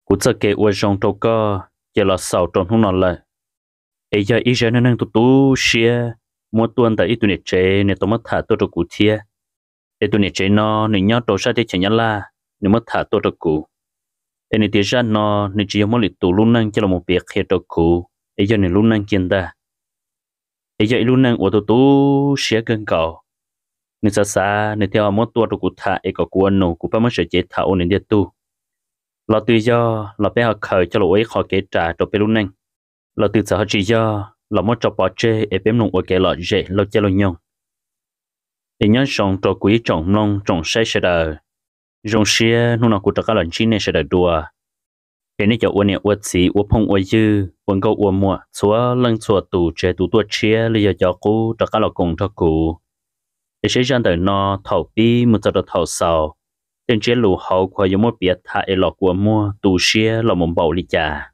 cú sợ kể uổng trong trâu cơ chỉ là sầu trong không nói lại ấy giờ ý giờ nên tụt xia mua tuần tại ít tụi này chế nên tụi mất thả tôi cho cụ thia để tụi này chế nó nên nhớ đồ sát để chẳng nhớ là nên mất thả tôi cho cụ ấy nên tiền ra nó nên chỉ muốn lịch tụ luôn năng cho là một việc hết cho cụ ấy giờ nên luôn năng kiên ta ấy giờ luôn năng của tụt xia gần cầu nên xa nên theo một tuần cho cụ thả ấy có cuốn nổ cụ phải mất sự chế thảo nên đi tu là tự do là bé học khởi cho lỗi khó kế trả cho bé luôn năng là tự sợ chỉ do là một trò bỏ chơi ở bên nông ở cái lọ dễ lo chơi lo nhung để nhớ sống cho quý trọng nông trồng sai sẽ đời dùng xe nông nào cũng tất cả lần chín này sẽ đời đùa để nên cho uốn nhẹ uốn xí uốn phong uốn dư uốn câu uốn mùa xóa lăng xóa tủ chế tủ tua chia bây giờ cho cũ tất cả là cùng cho cũ để sẽ ra đời nó thầu pi một giờ thầu sầu trên chế lù hậu qua giống một biệt thải lọ của mua tủ xe là một bầu đi trà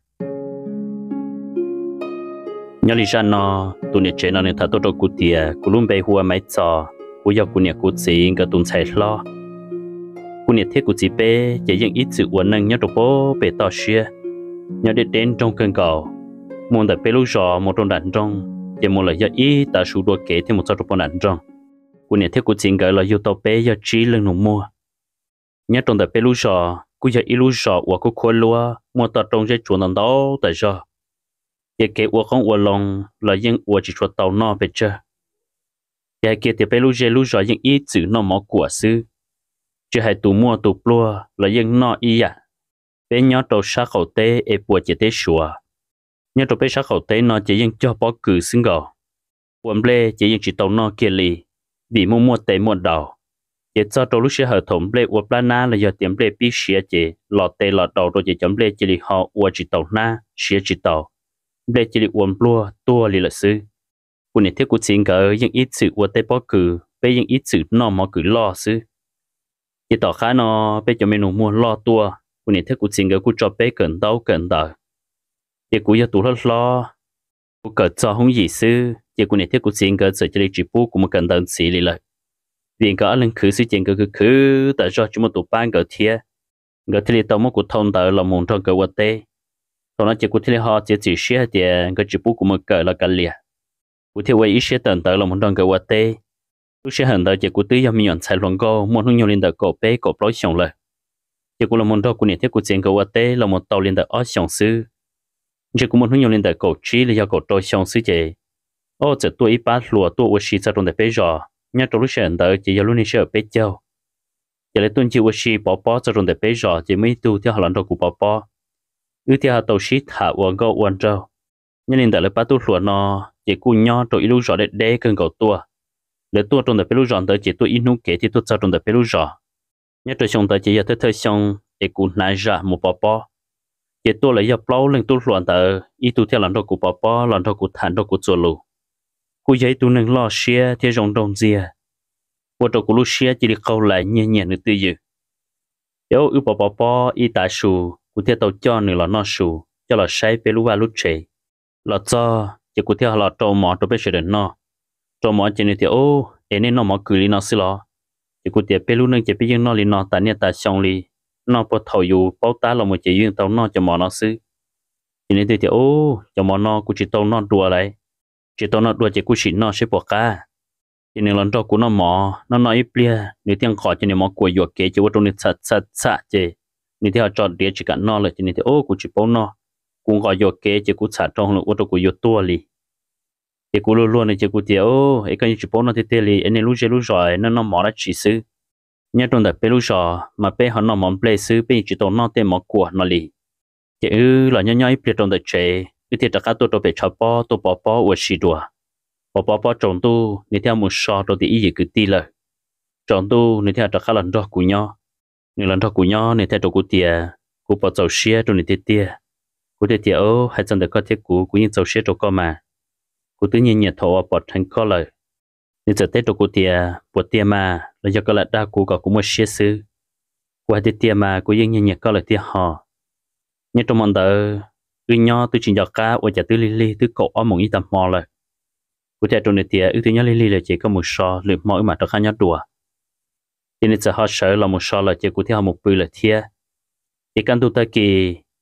nhớ lý ra nó tụi này chế nó nên thật tốt cụ tiề cụ luôn bay hùa máy trò cụ yêu cụ này cụ chỉ cái tụi chạy lo cụ này thế cụ chỉ bé chỉ những ít sự uốn nâng nhớ đồ bố bé to xia nhớ đến trong cơn cầu muốn đặt bé lúc giò một trong đàn trong chỉ muốn là do ít ta số đua kế thêm một số trong đàn trong cụ này thế cụ chỉ cái là yêu tàu bé do chỉ lưng nông mua nhớ trong đặt bé lúc giò cụ giờ ít lúc giò và cụ khôi lúa mua tàu trong dây chuột nằm đó tại do giờ cái uổng không uổng lòng là những uổng chỉ cho tàu nó về chơi giờ cái thì phải lúc rồi những ít chữ nó mỏ của sư chứ hay tụ mua tụ plua là những nó ý à bé nhớ tàu sát khẩu tế e bùa chỉ tế sủa nhớ tàu bé sát khẩu tế nó chỉ những cho bỏ cử xứng gò uổng ble chỉ những chỉ tàu nó kia lì vì mua tế mua đầu giờ cho tàu lúc sẽ hợp同ble uổng plana là giờ tiệm ble bí xía chỉ lọt tế lọt đầu rồi chỉ chấm ble chỉ lì họ uổng chỉ tàu na xía chỉ tàu để chỉ được uốn plua tua lì là sư, cô này theo cô chính cái những ít sự uốn tay bỏ cử, bây những ít sự nó mà cử lo sư, chỉ tỏ khá nó bây giờ mình mua lo tua, cô này theo cô chính cái cô cho bé cần đợi, chỉ cô giờ tụ lo, cô cỡ cho không gì sư, chỉ cô này theo cô chính cái sự chỉ bố cũng cần đợi xí lì lại, vì cái lần khử sư chính cái khử tại do chúng mình tụ ban cái thiê tao mất cô thông đợi là muốn trong cái uốn tay tao nói chỉ cụ thể họ chỉ xé thì cái chữ bút của mình cỡ là cái liền cụ thể vậy xé tận tới là một đoạn cái vật tê lúc xé hẳn tới chỉ cụ tứ mình nhận sai luôn câu một hướng nhiều lên tới cổ bé cổ lối xong rồi chỉ cụ là một đoạn cụ này theo cụ chuyện cái vật tê là một tàu lên tới ở xong sư chỉ cụ một hướng nhiều lên tới cổ trí là do cổ trôi xong sư chị ô chỉ tôi ít bát lúa tôi vật xí ra trong để bé giò nhớ trong lúc xé hẳn tới chỉ do lúc này xé ở bé châu chỉ là tuân chỉ vật xí bỏ ra trong để bé giò chỉ mấy tu theo họ làm đồ cụ bỏ thì họ tàu ship thả uống go uống trâu nhưng nên tại là bắt tu lúa nó chỉ cú nhỏ rồi ít lúc rõ để cần cầu tua để tua trong đời pelu rõ tới chỉ tôi ít nút kế thì tôi sao trong đời pelu rõ nhớ trời xong tới chỉ giờ tới thời xong để cú nãy ra một bò chỉ tôi lấy giờ plau lên tu lúa tới ít tu theo làm đồ cú bò làm đồ cú thản đồ cú chua lù cú giấy tu nâng lo xia theo dòng đồng gì qua đồ cú lu xia chỉ đi câu lại nhẹ nhẹ nữa tư dự nếu ưu bò ít tại sù cụ thể tàu cho nữa là nó sù cho là sai bé lúa lúa chế là cho chỉ cụ thể là trâu mỏ trâu bé sợi nó trâu mỏ chỉ nên thì ô nên nó mỏ cử li nó xí lo chỉ cụ thể bé lúa nâng chỉ bé dương nó li nó tại nên tại xong li nó bắt thầu dù bao tá là một chỉ dương tàu nó cho mỏ nó xứ chỉ nên thì ô cho mỏ nó cụ chỉ tàu nó đùa lại chỉ tàu nó đùa chỉ cụ chỉ nó sẽ bỏ cá chỉ nên lần trâu cụ nó mỏ nó nói ít bia nếu tiếng khỏi chỉ nên mỏ của yuộc kế chỉ có trong này sạch chế nên theo chọn địa chỉ cả nó là chỉ nên ô cũng chỉ bao nó cũng gọi vô kế chỉ cũng xả trong là ô tô cũng vô tua li thì cũng luôn luôn này chỉ cũng thì ô ấy cái chỉ bao nó thì tiền li anh lúc rồi nó mỏ ra chỉ xứ nhớ trong đời bé lúc rồi mà bé họ nó mỏ play xứ bé chỉ tao nó tên mỏ của nó li chỉ là nhớ ít trong đời trẻ cái thì tất cả tôi bé chọn tôi bỏ ở xí đùa bỏ trong tu nên theo một số tôi thì ý gì cứ ti lời trong tu nên theo tất cả lần đó của nhau những lần đó của nhau nên theo đồ tiề của bỏ dầu xía trong này tiề của tiề ô hay chẳng được có thiết của những dầu xía trong co mà của tự nhiên nhiệt thổ bỏ thành co lời nên giờ tết đồ tiề bỏ tiề mà là do có là đa của cả cũng một xía sư của hai tiề mà của những nhiệt co lời tiề họ như trong món đời cứ nhau tôi chỉ dọc cá ở chợ tư li tư cổ ở một ít tầm mò lời của tiề trong này tiề ưu tiên nhau li là chỉ có một so lượt mỗi mà trong khá nhau đùa cho nên giờ họ sợ là một số là chỉ cụ thể họ một bự là thiê chỉ cần tu ta kỳ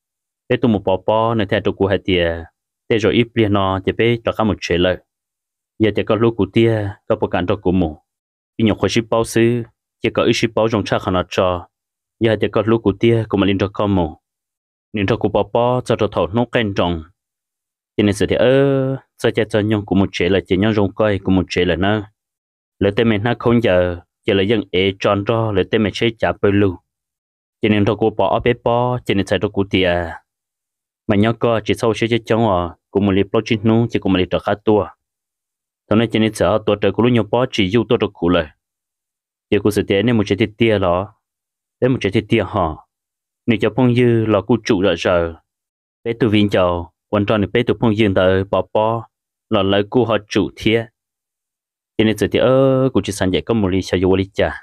bé tụ một bỏ nên theo tụ cụ hai tiề để rồi ít liền nó chỉ bé cho các một chuyện lợi giờ chỉ có lúc cụ tia có bộ cảnh cho cụ mù ít nhiều khối ship bao xứ chỉ có ít ship bao trong chắc họ nó cho giờ chỉ có lúc cụ tia cũng mà liên cho con mù liên cho cụ bỏ cho thầu nó quen trồng cho nên sự thì sao cho nhau cũng một chuyện là chỉ nhau rong coi cũng một chuyện là nó lợi tên mình nó không giờ chỉ là dân ế tròn cho lợi tên mình sẽ trả bơi lưu cho nên cho cụ bỏ bé cho nên sai cho cụ tia mà nhau có chỉ sau sẽ chống cũng một liệp lo chín nung chỉ cũng một liệp trở khá tua thằng này cho nên sợ tua trời cũng lúc nhau bỏ chỉ yêu tua được cụ lời giờ cụ sự tiền nên một chế tia đó để một chế tia họ nếu cho phong dư là cụ chủ rồi giờ bé tu viên chào quan trọng là bé tu phong dư tới bỏ là lấy cụ họ chủ thiệt cho nên sự thì cụ chỉ sản dạy có một lý sao yêu lý cha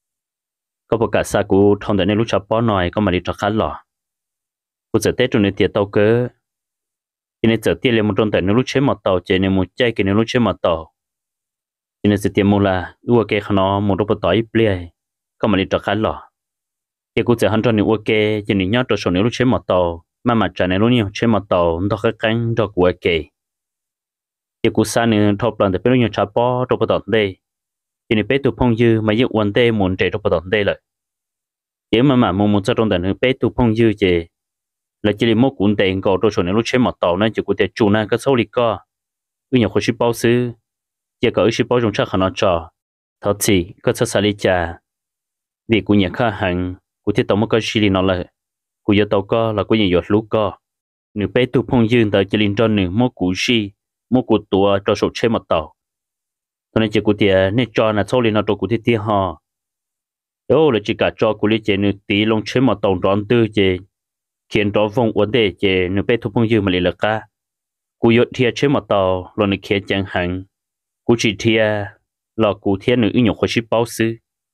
có một cả sa cụ thông đến lúc chập bỏ nói có mà đi trở khá lọ cụ sẽ tết trong này tiệt tàu cơ cho nên giờ tiệt lên một trong tại lúc chế một tàu cho nên một chạy cái lúc chế một tàu cho nên sự tiệt một là ua cái nó một đôi tỏi bia có mà đi trở khá lọ thì cụ sẽ hắn cho nên ua cái cho nên nhớ cho số lúc chế một tàu mà trả nên lúc nhiều chế một tàu nó cái cánh cho của cái thì cụ sa nên thọ plan để bên nhau chập bỏ trong tàu đây cho nên bé tụ phong dư mà những vấn đề muốn chạy trong tàu đây lại nếu mà muốn cho trong tại bé tụ phong dư chỉ là chỉ một cuốn tiền có đôi số này lúc chế một tàu nên chỉ có thể chủ này cái số lịch có bây giờ khối ship bao xứ chỉ có ship bao trong chắc họ nó cho thọ chỉ có sát sát lý trả vì của nhà khách hàng của thiết tàu một cái xí nó lại của giờ tàu có là của nhà giọt lúa có nếu bé tụ phong dương tới chỉ liên cho nửa một cú xí một cú tua cho số chế một tàu cho nên chỉ có thể nên cho là số lịch nó cho của thiết tiền họ đó là chỉ cả cho của lý chế nửa tí long chế một tàu đón tư chế khiến đó vòng vấn đề chế nửa bé thu phong dư mà lì lợt cả cú yết thiệt chế một tàu rồi nửa kia chẳng hạn cú chỉ thiệt là cú thiệt nửa nhiều khối ship bao xứ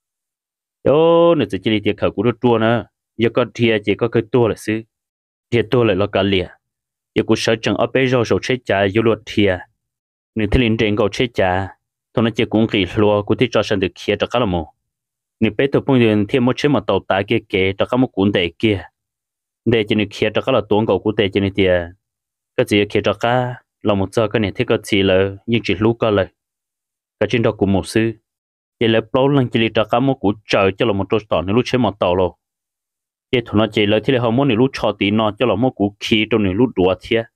đó nửa chỉ thiệt khẩu cú đốt tua nữa giờ có thiệt chỉ có cái tua là xứ thiệt tua lại là cả lìa giờ cú sợ chẳng ở bên rồi chế trả yêu luật thiệt nửa thiên linh trên cầu chế trả thôi nó chỉ cũng kỳ lúa cú thích cho sang được kia cho cả là mồ nửa bé thu phong dư thiệt một chế một tàu ta kia kể cho cả một cuốn đề kia để cho nên khi cho các là tuồng cầu của tệ cho nên thì cái gì khi cho các là một giờ cái này thì có gì là nhưng chỉ lúc có lời cái chuyện đó của một sư chỉ là bao lần chỉ cho các một cú trời cho là một chỗ tàu nên lúc chế một tàu rồi cái thằng nó chỉ là thì là họ muốn lúc cho tí nó cho là một cú khí trong lúc đùa thiệt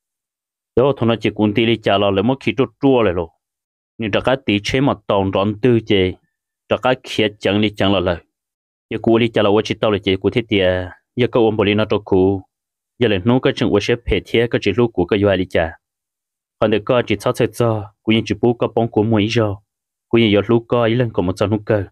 đó thằng nó chỉ cũng tí đi trả là một khí cho chua lại rồi nhưng cho các tí chế một tàu tròn tư chế cho các khí chẳng đi chẳng là lời cái cú đi trả là chỉ tàu là chỉ cú thiết tiền giờ có ôm bồ nó cho cụ giờ lên nấu cái chuyện của sếp hệ thiệt cái chuyện lúc của cái doanh đi chả còn được có chỉ sáu giờ cho cũng như chỉ bố có bóng của mỗi giờ cũng như giờ lúc có ý lên còn một giờ nấu cơ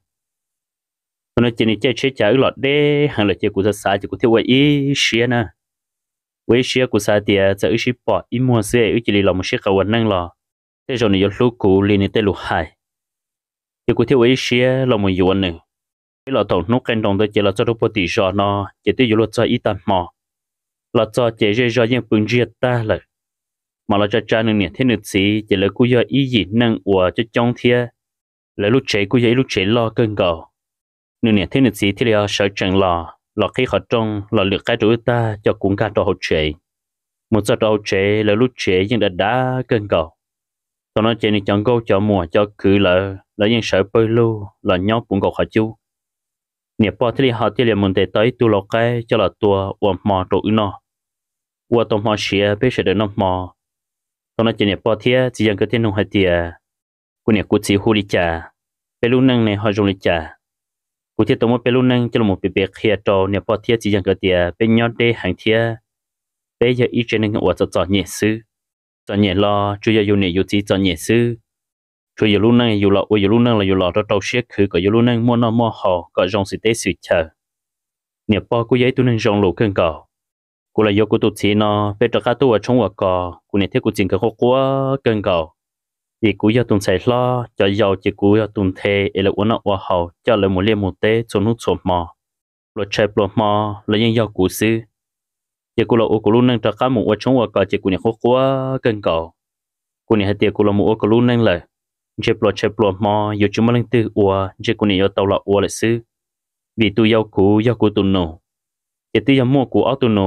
còn nó chỉ nên chơi chơi chả lọt đê hàng là chơi của sa sa chỉ của thiếu ý xía nè với xía của sa tiệt giờ ý bỏ ý mua xe ý chỉ là một chiếc khẩu năng lò thế rồi này giờ lúc cụ liền tên lục hải chỉ của thiếu ý xía là một yuan nữa cái lò tàu nút canh đồng tới chỉ là cho robot tỷ rõ nó chỉ tiêu luật cho ít tàn mò là cho chỉ cho những phương diện ta lại mà là cho cha nương nhẹ thế nữ sĩ chỉ là cú do ý gì năng của cho trong thia là lúc chế cú do lúc chế lo cơn gạo nương nhẹ thế nữ sĩ thì là sợ chẳng lo khi họ trong là lựa cái đối ta cho cũng cả đồ hậu chế một giờ đồ chế là lúc chế nhưng đã cơn gạo tao nói chế này chọn câu cho mùa cho cứ là những sợ bơi lưu là nhóc cũng gạo họ chú nếu bỏ thì họ thì liền muốn để tới tu lộc cái cho là tua uổng mò đồ nó uổng tôm mò xía biết sẽ được nó mò tao nói chỉ nếu bỏ thì chỉ dân cái tên nông hay tiề của nếu cụ chỉ hu đi chả bé lu năng này họ dùng đi chả cụ thì tao muốn bé lu năng cho là một bé kia trò nếu bỏ thì chỉ dân cái tiề bé nhót đê hàng tiề bé giờ ít trên năng uổng cho nhẹ sư cho nhẹ lo chú giờ dùng này dùng chỉ cho nhẹ sư cho dù lúc này dù là dù là cho tàu xe khử có dù lúc này mua nó mua họ có dòng sự tế sự chờ nếu bao cô giấy tôi nên dòng lũ cơn cỏ cô là do cô tụt xí nó về cho các tôi ở trong quả cỏ cô này thấy cô chính cái khó quá cơn cỏ vì cô giờ tuần sai lo cho giàu chỉ cô giờ tuần thề là uống nó hoa hậu cho lại một liên một tế cho nút sổ mò luật chạy luật mò là những giàu cũ xưa chỉ cô là cô lúc này cho các một ở trong quả cỏ chỉ cô này khó quá cơn cỏ cô này hay tiệt cô là một cô lúc này lại chế plot mò yêu chúng mình từ ua chế cô này yêu tàu là ua lại xứ vì tôi yêu cũ tu nổ chế tôi yêu mua cũ áo tu nổ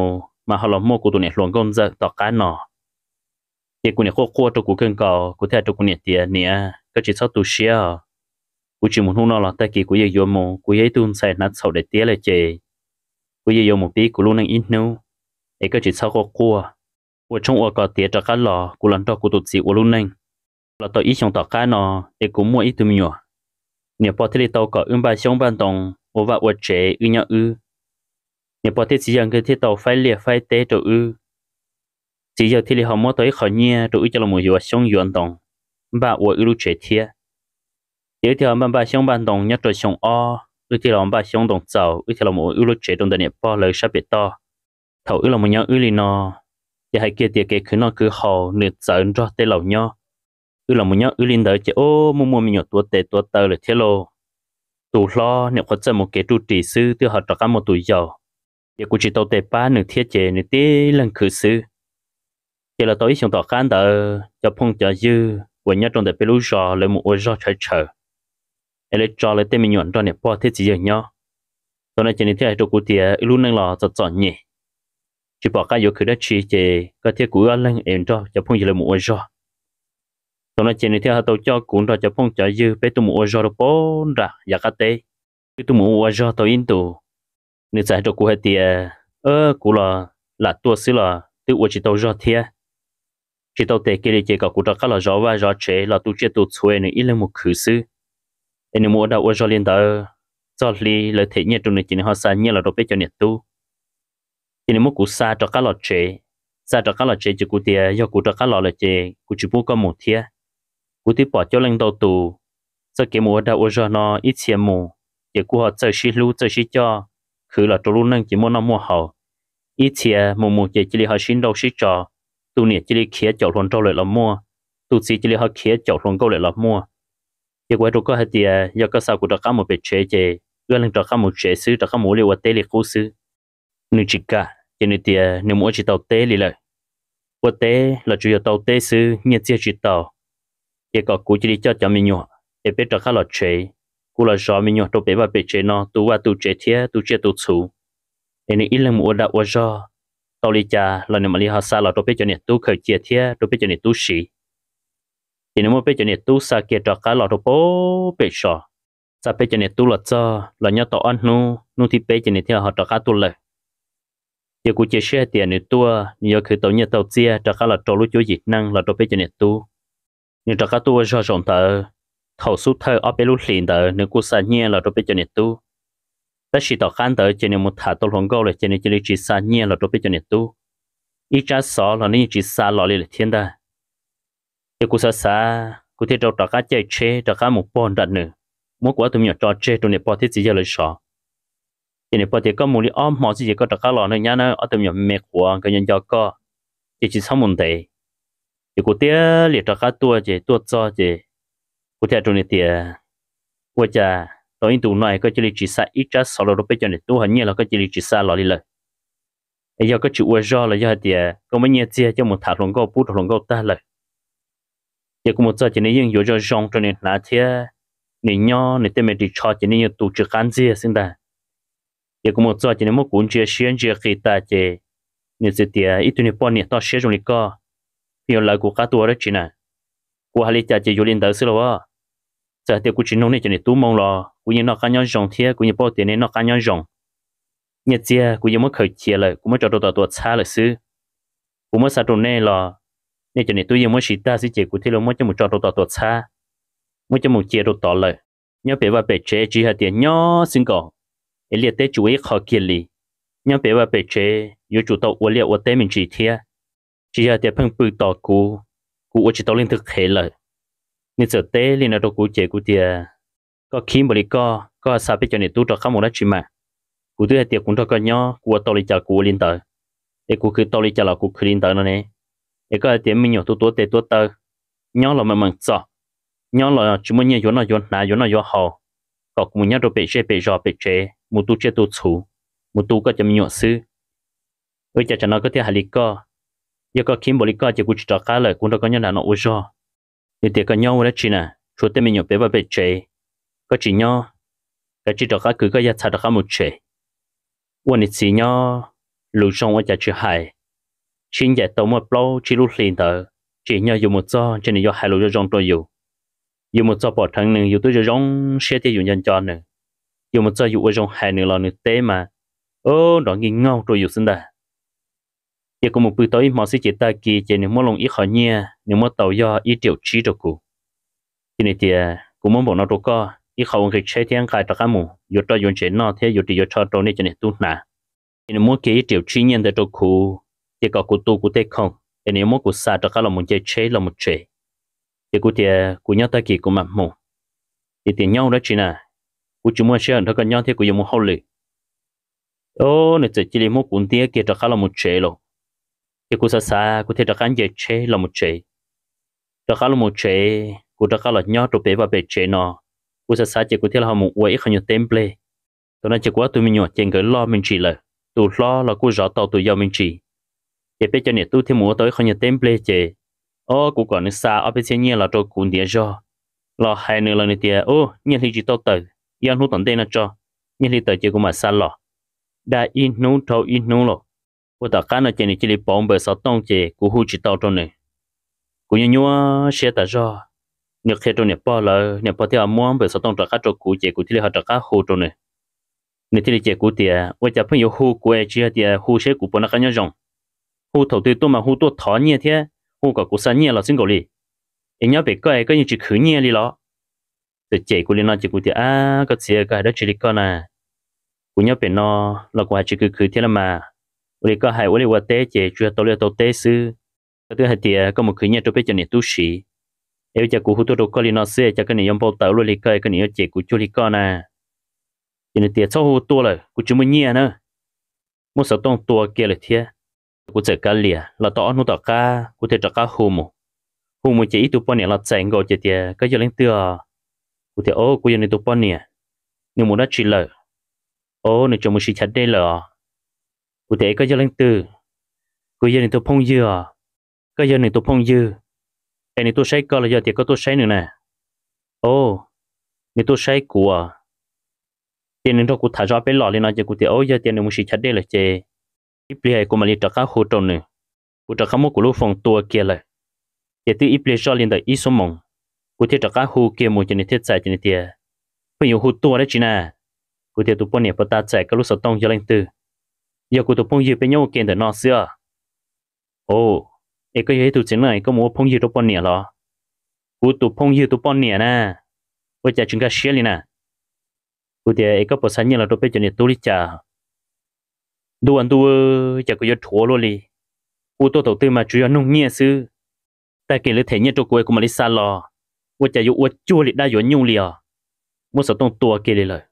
mà họ làm mua của tụi này luồng công giờ tọt cá nọ thì của này khô cho của cơn cò của theo cho của này tiền nè cái chỉ sau tu sửa của chỉ muốn nó là tại kỳ của yêu mồ của ấy tuân sai nát sau để tiếc lại chè của yêu một tí của luôn năng ít nấu ấy cái chỉ sau khô của trong ở có tiếc cho cá lò của lần đó của tụt xịu của luôn năng là tôi ít trong tọt cá nọ để cũng mua ít tụi mình nếu bỏ thế tàu có ba xong ban đồng ở vào ở chế nhau nếu bỏ thế chỉ rằng cái thế tàu phải liệt phải tế đồ chỉ giờ thì họ mới tới khỏi nhia rồi cho là một hiệu xong yuan đồng ba ở lúc chế thiệt nếu thì họ ba xong ban đồng nhất rồi xong thì là ba xong đồng giàu thì là một lúc chế đồng đời bỏ lời sắp bị to thầu là một nhau li nó thì hai kia thì cái nó cứ họ nửa giờ cho tới lâu nhau là một nhau linh đời chỉ mua mình nhặt tua tờ là thế lô tụ lo nếu có chân một cái trụ trì sư thì họ cho cả một tuổi giàu giờ cũng chỉ tàu tệ ba nửa thiết chế nửa tí lần khử sư giờ là tối xong tàu khán đỡ cho phong cho dư của nhau trong đời bê lú giò lấy một ô giò chờ lấy cho lấy tên mình nhọn cho nè bỏ thiết gì giờ nhau sau này chỉ nên thiết cho cụ tiệt lúc năng lò chọn nhỉ chỉ bỏ cái vô khử đất chi chế có thiết cụ ăn lên em cho phong giờ lấy một ô giò sau này chỉ nên thiết tàu cho cũng cho phong cho dư bé tụi một ô giò đó bốn ra giả cái tê tụi một ô giò tàu in tụ nếu giải cho cụ hay tiệt cụ là tua xí là tự ô chỉ tàu giò thiệt chỉ tàu tệ kia chỉ có cụ cho các là gió và gió chế là tu chế tu xuôi này ít là một khử sư nên mua đầu gió liên đó gió li lợi thế nhất trong này chỉ họ xa nhất là đồ bé cho nhiệt tu chỉ nên mua cụ xa cho các lò chế chỉ cụ tiền do cụ cho các lò là chế cụ chỉ mua có một thiệt cụ thì bỏ cho lên đầu tù sau khi mua đầu gió nó ít tiền mua chỉ cụ họ chơi xí lu chơi xí cho khử là trâu lu năng chỉ mua nó mua hậu ít tiền mua chỉ họ xin đầu xí cho tu nè chỉ đi khía chậu luôn trâu lại là mua tu sĩ chỉ đi họ khía chậu luôn câu lại là mua giờ quay rồi có hai tia giờ có sao cũng được cả một bề chế chế vừa lên được cả một chế sư được cả một liệu tê liệt cố sư nữ chỉ cả cho nên tia nếu mỗi chỉ tàu tê li lại qua tê là chủ yếu tàu tê sư nhiệt chia chỉ tàu giờ có cú chỉ đi cho mình nhỏ để biết được cả là chế cú là do mình nhỏ đâu biết vào bề chế nó tu qua tu chế thiê tu chế tu chủ nên ít lên một đạo qua do tao lý cha là nếu mà lý họ xa là tôi biết cho nên tu khởi chia thiê tôi biết cho nên tu sĩ thì nếu mà biết cho nên tu xa kia cho cá là tôi bố biết sao sa biết cho nên tu là cho là nhớ tao ăn nu thì biết cho nên theo họ cho cá tu lại giờ cụ chia sẻ tiền nữa tua nhiều khi tao nhớ tao chia cho cá là trâu lúa chúa dịch năng là tôi biết cho nên tu nhưng cho cá tu cho rộng tờ thầu suốt thơ ở bên lúa liền tờ nếu cụ xa nhẹ là tôi biết cho nên tu tất chỉ tao khán tới cho nên một thả tôi lòng câu lại cho nên chỉ xa nhẹ là tôi biết cho nên tu ít ra sợ là nên chỉ xa lọ liền thiên đa thì cụ xa cụ thấy trâu cá chơi chế trâu cá một bon đặt nữa mỗi quả tụi mình trò chơi tụi này bỏ thiết gì giờ lại sợ thì này bỏ thiết có một lý ôm họ gì có trâu cá lọ nữa nhá nó ở tụi mình mệt quá cái nhân do có chỉ xong một day thì cụ tiếc liệt trâu cá tua cho cụ thấy tụi này tiếc qua cha tôi in tụ này có chỉ xa ít ra sau đó bây giờ này tu hình như là có chỉ xa lọ điเลยgiờ có chịu qua do là giờ thì có mấy nhà chia cho một thằng lòng câu bút lòng câu taเลยgiờ có một giờ chỉ nên dùng cho rong cho nên là thế nên nhau nên tên mình đi cho chỉ nên tụ trực cán gì xin ta giờ có một giờ chỉ nên một cuốn chia xuyên chia khi ta chỉ nên sẽ thì ít tuổi bao nhiêu tao xuyên trong lịch co nhiều lại của cá tua đó chỉ nè của hai cha chỉ dùng lên tới xí rồi giờ thì cũng chỉ nói này cho nên tu mong lo cũng như nó cá nhau rong thế cũng như bao tiền nên nó cá nhau rong nhật chia cũng như mới khởi chia lại cũng mới cho đồ xa lại xứ cũng mới sao trong này là nên cho nên tôi mới chỉ ta sẽ chỉ cũng thế là mới cho một cho đồ xa mới cho một chia đồ tỏ lại nhớ bé và bé trẻ chỉ là tiền nhỏ xin cỏ để liệt tế chủ ý khó kia li nhớ bé và bé trẻ yếu chủ tàu uốn liệt uốn tế mình chỉ là tiền phân bự tỏ cú chỉ tàu liên thực hệ lại nên giờ tế liên là đồ cú chế cú tiền có khi mà đi có sao biết cho nên tu cho không một đất chỉ mà cú thứ hai tiền cũng cho con nhỏ cú tàu đi chợ cú liên tới để cú cứ tàu đi chợ là cú cứ liên tới nó này để có tiền mình nhỏ tu tê tu tơ nhỏ là mình sợ nhỏ là chúng mình nhiều nó vô hậu có cũng nhớ đồ bể chế một tu chế tu chủ một tu có cho mình nhỏ sư bây giờ cho nó có thể hành lý giờ có khi mà lý chỉ cú chỉ cho cá lại cũng đâu có nhớ là nó ô do để tiền có nhau đó chỉ nè số tiền mình nhỏ bé và bể chế có chỉ nhau cái chỉ cho cá cứ có giá trị được một chế quan niệm chỉ nhau lũ sông ở chả chữ hải xin giải tàu một lâu chỉ lũ liền thở chỉ nhờ dùng một cho cho nên do hai lũ cho rong tôi dùng một cho bỏ thằng nữa dùng tôi cho rong xe thì dùng nhân cho nữa dùng một cho dùng ở rong hai nữa là nữa tế mà ô đó nghi ngâu rồi dùng sinh đà giờ có một buổi tối mà sẽ chỉ ta kỳ chỉ nếu muốn lòng ít khỏi nhia nếu muốn tàu do ít triệu chí cho cụ cho nên thì cũng muốn bảo nó đâu có ít khỏi cái chế thiên khai cho các mù dù cho dùng chế nó thế dù thì dù cho tôi này cho nên tu nà cho nên muốn cái ít triệu chí nhân để cho cụ thì có cụ tu cụ tê không cho nên muốn cụ xa cho các là một chế là một chế thì cụ thì cụ nhớ ta kỳ cụ mà mù thì tiền nhau đó chỉ là cụ chỉ muốn xem thôi còn nhau thì cụ dùng một hậu lì ô này chỉ là một cuốn tiền kia cho các là một chế rồi thì cô sa cô thấy được cái chế là một chế được cái là một chế cô được cái là nhỏ tụ bé và bé chế nó cô sa chỉ cô thấy là một quầy không nhiều template cho nên chỉ quá tụi mình nhỏ trên cái lo mình chỉ là tụi lo là cô rõ tàu tụi giàu mình chỉ để bé cho nên tụi thì mua tới không nhiều template chế ô cô còn xa ở bên trên là cho cuốn tiền cho là hai nữa là này tiền ô như thì chỉ tao tới yên hút tận đây là cho như thì tới chỉ cô mà xa lọ đã in nấu thâu in nấu rồi cô ta cá nó chỉ này chỉ là bóng bờ sáu tông chỉ cô hút chỉ tao trong này cô nhớ nhớ xe ta cho nếu khi trong này bỏ lỡ nếu bỏ theo mua bờ sáu tông trả cá cho cô chỉ cô thì là trả cá hút trong này nếu thì chỉ cô tiền tôi chả phải yêu hút cô ấy chỉ tiền hút xe cô bỏ nó cái nhau rong hút thầu tư tôi mà hút tôi thỏ nhẹ thế hút cả cô san nhẹ là xin gọi đi em nhớ về cái như chỉ khử nhẹ đi đó từ chỉ cô lên nói chỉ cô tiền cái xe cái đó chỉ là con à cô nhớ về nó là cô chỉ khử thế là mà 우리 có hai 우리 qua tế chế chưa tôi lấy tôi tế sư cái thứ hai thì có một khởi nhà tôi biết cho nên tu sĩ nếu cho cụ hút tôi đâu có lý nó sẽ cho cái này yếm bao tàu luôn cái này chế cụ chú lý con à cho nên tiền sau hút tôi rồi cụ chú mới nhia nữa một số tông tua kia là thế cụ sẽ cá lìa là tao nó tao cá cụ thể cho cá hù một chỉ ít tụ bao nhiêu là chạy ngồi chỉ tiền cái giờ lên tưa cụ thể ô cụ giờ này tụ bao nhiêu nhưng muốn đã chỉ lời ô này cho một sự chặt đây là cụ thể có giờ lên từ cụ giờ này tôi phong dừa có giờ này tôi phong dừa cái này tôi xây có là giờ thì có tôi xây nữa nè ô này tôi xây của tiền nên tôi cụ thả ra bên lò lên nói cho cụ thể ô giờ tiền này muốn xịt chặt đây là chê ít bia của mà đi trả cá hồ tròn nữa cụ trả cá một cụ lúc phòng tua kia lại để từ ít bia cho lên tới ít số mỏng cụ thể trả cá hồ kia một cho nên thiết giải cho nên tiền bây giờ hồ tua đấy chị nè cụ thể tụi bọn này bắt ta giải cái lúc sáu tông giờ lên từ giờ cụ tụi phong dư bên nhau kiện để nó xưa ồ ấy cái gì tụi chính này có mua phong dư tụi bọn nè lo cụ tụi phong dư tụi bọn nè nè bây giờ chúng ta share đi nè cụ thì ấy có bộ sản như là tụi bây giờ này tôi đi trả đồ ăn tôi giờ có giờ thua luôn đi cụ tôi đầu tư mà chủ yếu nông nghiệp sư tại cái lứa thế như tụi cô cũng mà đi xa lo bây giờ yêu chua đi đã yêu nhung liền mua số tông tua kia đi rồi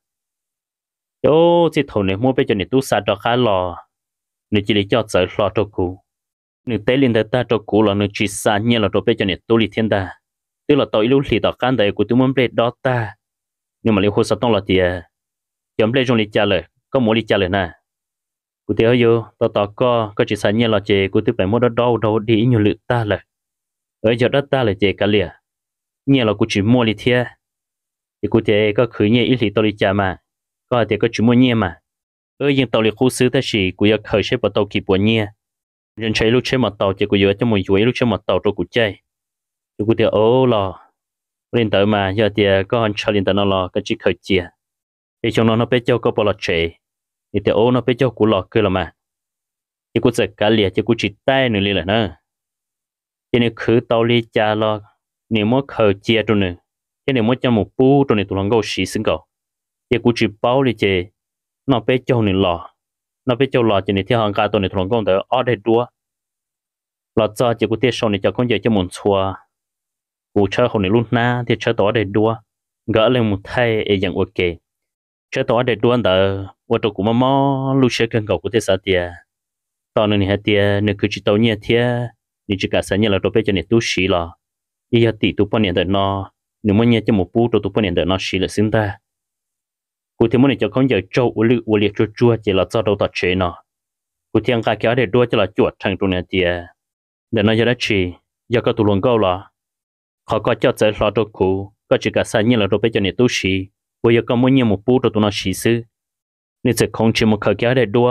ô chỉ thầu này mua bây giờ này tu sa cho khá lò nếu chỉ để cho sợ lò cho cụ nếu tế liên ta cho cụ là nếu chỉ sa như là cho bây giờ này tu li thiên ta tức là tội lúc thì tao can đấy của tôi muốn biết đó ta nhưng mà nếu hồ sơ tông là thì chấm lấy trong li trả lời có muốn li trả lời nè cụ thể yêu tao có chỉ sa như là chỉ của tôi phải mua đó đâu đi nhiều lượt ta là ở giờ đó ta là chỉ cả liền như là cụ chỉ mua li thiên thì cụ thể có khởi như ít thì tao li trả mà có thể có chúng mua nhẹ mà ở những tàu liệt khu xứ thế gì cũng có khởi xếp vào tàu kịp buồn nhẹ nhân chế lúc chế một tàu chỉ cũng có cho một chuỗi lúc chế một tàu rồi cũng chơi tôi cũng thấy ô lò lên tới mà giờ thì có anh cho lên tới nó lò cái chiếc khởi chia thì trong nó biết cho có bao lò chế thì ô nó biết cho cũng lò cơ là mà thì cũng sẽ cả liệt thì cũng chỉ tay nữa liền nữa cho nên khử tàu li cha lò nếu muốn khởi chia rồi nữa cái nếu muốn cho một bu rồi này tụi nó go xí xứng cầu thì cũng chỉ bảo đi chứ nó bé châu này lò nó bé châu lò chỉ này theo hàng cả tuần này thằng con tới ở đây đua lò cho chỉ cũng tiếp sau này cho con dạy cho muốn xua cụ chơi hồi này luôn na thì chơi tỏ để đua gỡ lên một thay để dạng ok chơi tỏ để đua đỡ và tôi cũng mò lúc chơi cần cầu của thế sao tiệt tao này hết tiệt nếu cứ chỉ tao nhẹ tiệt nếu chỉ cả sáng nhẹ là tôi bé cho này tu sĩ lò bây giờ tỷ tu bao nhiêu đợt nó nếu mà nhẹ cho một bút tôi tu bao nhiêu đợt nó sĩ là xứng ta cụ thể muốn cho con giờ trâu u lư u liệt chua chỉ là cho đâu tạt chế nó cụ thể anh kéo để đua cho là chuột thằng trong này thì để nó giờ đã chỉ giờ có tụ luồng câu là họ có cho chơi lo đồ cụ có chỉ cả sai như là đồ bây giờ này tu sĩ bây giờ có muốn nhiều một bút đồ tụ nó sĩ sư nên sẽ không chỉ một khởi kéo để đua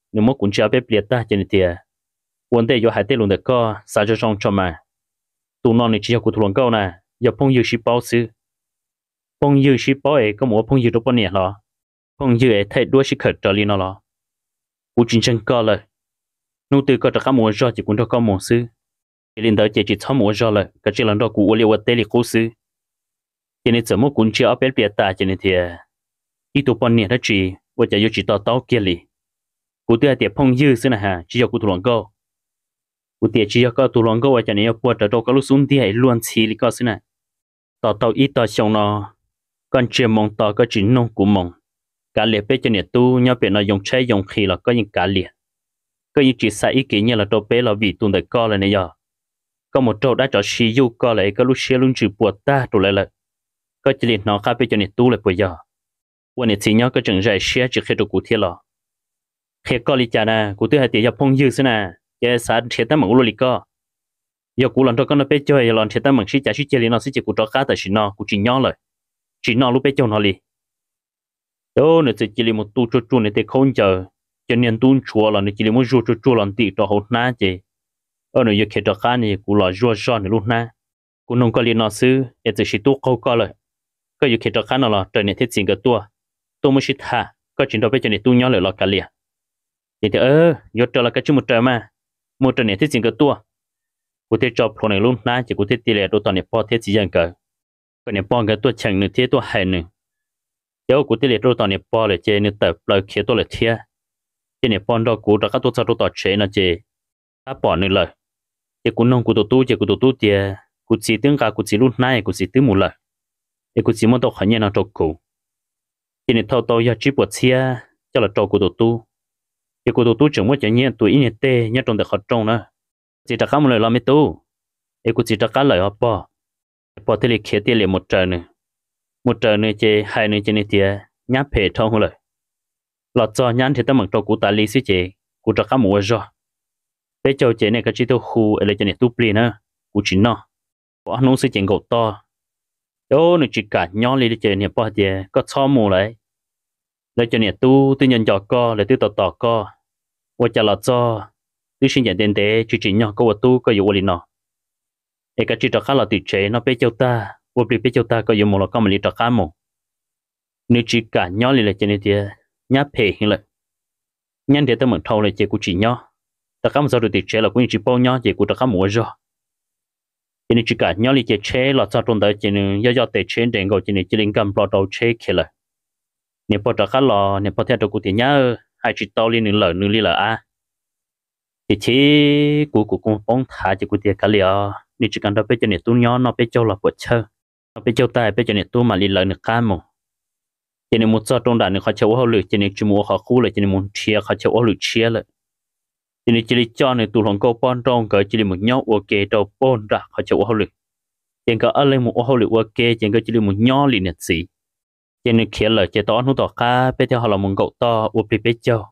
nếu muốn cũng chưa biết liệt ta cho nên tiệt vấn đề do hai tên luôn được co sao cho trong cho mà tụi nó này chỉ có tụi luôn câu nè giờ phong yêu ship bao sư phong yêu ship bao ấy có một phong yêu đâu bao nhiêu lo phong yêu ấy thay đuôi ship khởi trở lên nó lo u chính chân coเลยnô từ có tất mua cho chỉ cũng đâu có mua sư cái linh đó chỉ tháo mua choเลยcái chỉ lần đó cụ liệu vật tế li cố sư cho nên怎么cũng chưa biết biết ta cho nên thì ít tụi bao nhiêu đó chỉ我จะ有只到刀kia li cụ tự tiệp phong yêu sư nè ha chỉ có tụi luôn câu cụ tiệp chỉ có tụi luôn câu ở cho nên bữa đó đâu có lúc xuống thì luôn xí li có sư nè tao tao ít tao xong nó con chưa mong tao có chính nông của mong cả liệt bé cho nên tu nhau bé nó dùng trái dùng khí là có những cả liệt có những chỉ sai ý kiến như là đâu bé là vì tuần đời co là này giờ có một chỗ đã cho xí yêu co lại có lúc xí luôn chịu buộc ta tụ lại là có chỉ liệt nó khác bé cho nên tu lại bây giờวันนี้ที่nhau có chừng giải xé chỉ khi được cụ thể là khi có lý cha nè cụ tự hai tiền phong dư xí nè cái sản thiệt tâm mong luôn có giờ cụ lần đó con nó bé chơi giờ lần thiệt tâm mong xí trả xí chơi nó xí chỉ cụ cho cá tại xí nó cụ chỉ nhau rồi chỉ nó lúc bé chơi nó li đó nữa chỉ là một tu cho chuột này thì không chờ cho nên tu chùa là nó chỉ là một chùa cho chuột lần tị cho hậu na chứ ở nơi kia cho cá này cụ là chùa cho này luôn na cụ nông có li nó xứ để chỉ tu câu có rồi cóอยู่kia cho cá nó là trời này thiết gì cái tôi mới thà có chuyện đó bây giờ này tu nhau lại là cả liền thì giờ trở lại cái chung một trời mà một trời này thiết gì cái cụ thể cho pro này luôn na chỉ cụ thể tỷ lệ đồ toàn này bao thiết gì dạng cái này bao cái chẳng nữa thiết hay nữa nếu cụ thể đồ toàn này bao là chế nữa tập lại kia là thiết cái này bao đó cụ đã các sao đồ chế là chế đã bỏ nữa rồi cái cụ nông cụ tu thì cụ chỉ tiếng cả cụ chỉ luôn na cụ chỉ tiếng một lần cái cụ chỉ muốn đồ khởi nhiên là trâu cụ cái này thâu tao giờ chỉ bớt xe cho là trâu cụ tu cái cụ tu chẳng muốn chẳng nhiên tuổi này tê nhất trong đời khó trông nữa chỉ trả cá một lời làm mấy tu cái cụ chỉ trả cá lời họ bỏ thế là kia tiền liền một trời nữa chơi hai nữa chơi này thì nháp phê thông hơn rồi lọt cho nhán thì tao mặc trâu cụ ta lý xí chơi cụ trả cá một rồi bây giờ chơi này cái chỉ tôi khu ở đây chơi này tu pli nữa cụ chỉ nó bỏ nông sĩ chơi gỗ to đó nó chỉ cả nhau đi chơi này bao giờ có cho mù lại lấy cho này tu nhân cho co lấy tu tọt co và cho là cho tu sinh nhận tiền tế chỉ nhau có tu cóอยู่gì nó cái chỉ cho khá là tuyệt chế nó bé châu ta và bé châu ta cóอยู่một là có một lý cho khá một nếu chỉ cả nhau đi lấy cho này thì nhá phê hiện lại nhân thì tôi muốn thâu lại chơi của chỉ nhau ta khá một số tuyệt chế là cũng chỉ bao nhau chơi của ta khá một rồi cho nên chỉ cả nhau đi chơi chế là cho trong đó cho nên do tệ chế đến gọi cho nên chỉ linh cầm vào đầu chế kia là nếu bỏ ra khá lò nếu bỏ theo đồ cụ thì nhớ hai chỉ tao lên nửa li là a thì chỉ cụ cũng bông thả cho cụ thì cả liò nếu chỉ cần đó bây giờ này tôi nhớ nó bây giờ là bớt chơi nó bây giờ tai bây giờ này tôi mà li lợi nửa cam mà cho nên một số trong đàn nữa họ chơi ô lử cho nên chỉ mua họ khu lại cho nên muốn chia họ chơi ô lử chia lại cho nên chỉ li cho này tôi lòng câu bon trong cái chỉ li một nhau ok đầu bon ra họ chơi ô lử trên cái ở lên một ô lử ok trên cái chỉ li một nhau li nè gì cho nên khi lời chế toán nó tỏ cá bây giờ họ là một cậu to u bị bây giờ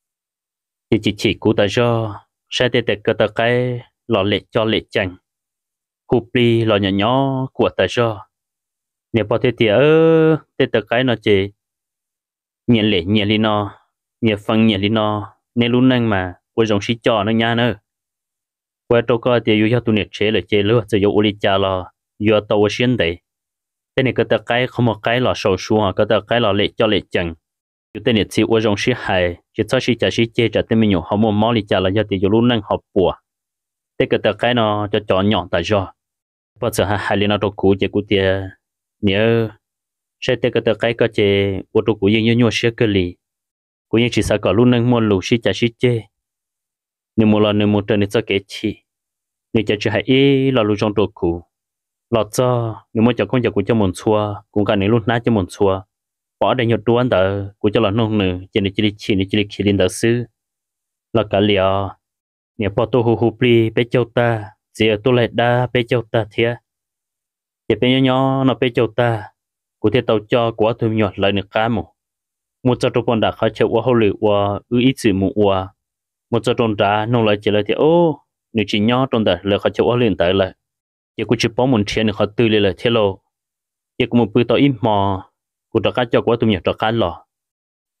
chỉ cú ta cho sẽ để cái tờ cái lò lệ cho lệ chành hụp đi lò nhỏ nhỏ của ta cho nếu bao thế thì để tờ cái nó chỉ nhẹ lệ nhẹ đi nó nhẹ phân nhẹ đi nó nên luôn năng mà với dòng xí cho nó nha nữa qua đâu có thì yêu tụi nhiệt chế là chế lúa sử dụng oli cha lo yêu tàu xuyên đấy thế này cái không một cái là sầu xuống cái là lệ cho lệ chẳngอยู่แต่เนี่ยสิว่าจงสิหายจะชอบสิจะสิเจจะเต็มอยู่เขามอลิจาละยาติอยู่รุ่นนั่งหอบปัวแต่ก็แต่cái nóจะจอหย่อนแต่จอพอจะหายเลยนะตัวกูจะกูเตียเนี่ยใช่แต่ก็แต่cáiก็จะว่าตัวกูยังยั่วเชื่อกันเลยกูยังสิสักก็รุ่นนั่งมัวลูสิจะสิเจเนี่ยมัวละเนี่ยมัวเตเนี่ยจะเกชีเนี่ยจะหายเราลูจงตัวกูเราจะเนี่ยมัวจะคงจะกูจะหมุนชัวกูกันในรุ่นน้าจะหมุนชัวbỏ đây nhột đuôn tờ của cho là nông nữ chỉ để chỉ khi lên tờ sư là cả liò nếu bỏ tô hù pli bé châu ta chỉ tôi lại đa bé châu ta thiệt chỉ bé nhỏ nó bé châu ta của thế tàu cho của tôi nhọt lại được cá một chỗ trong đã khai chịu qua hậu lựu qua ít sự mù qua một chỗ trong đã nông lại chỉ là thì ô nếu chỉ nhỏ trong đã là khai chịu qua liền tới lại chỉ của chỉ bỏ một chuyện họ tư lên là thế lộ chỉ của một bữa tàu im mò cụ trò cá cho của tôi nhặt trò cá lò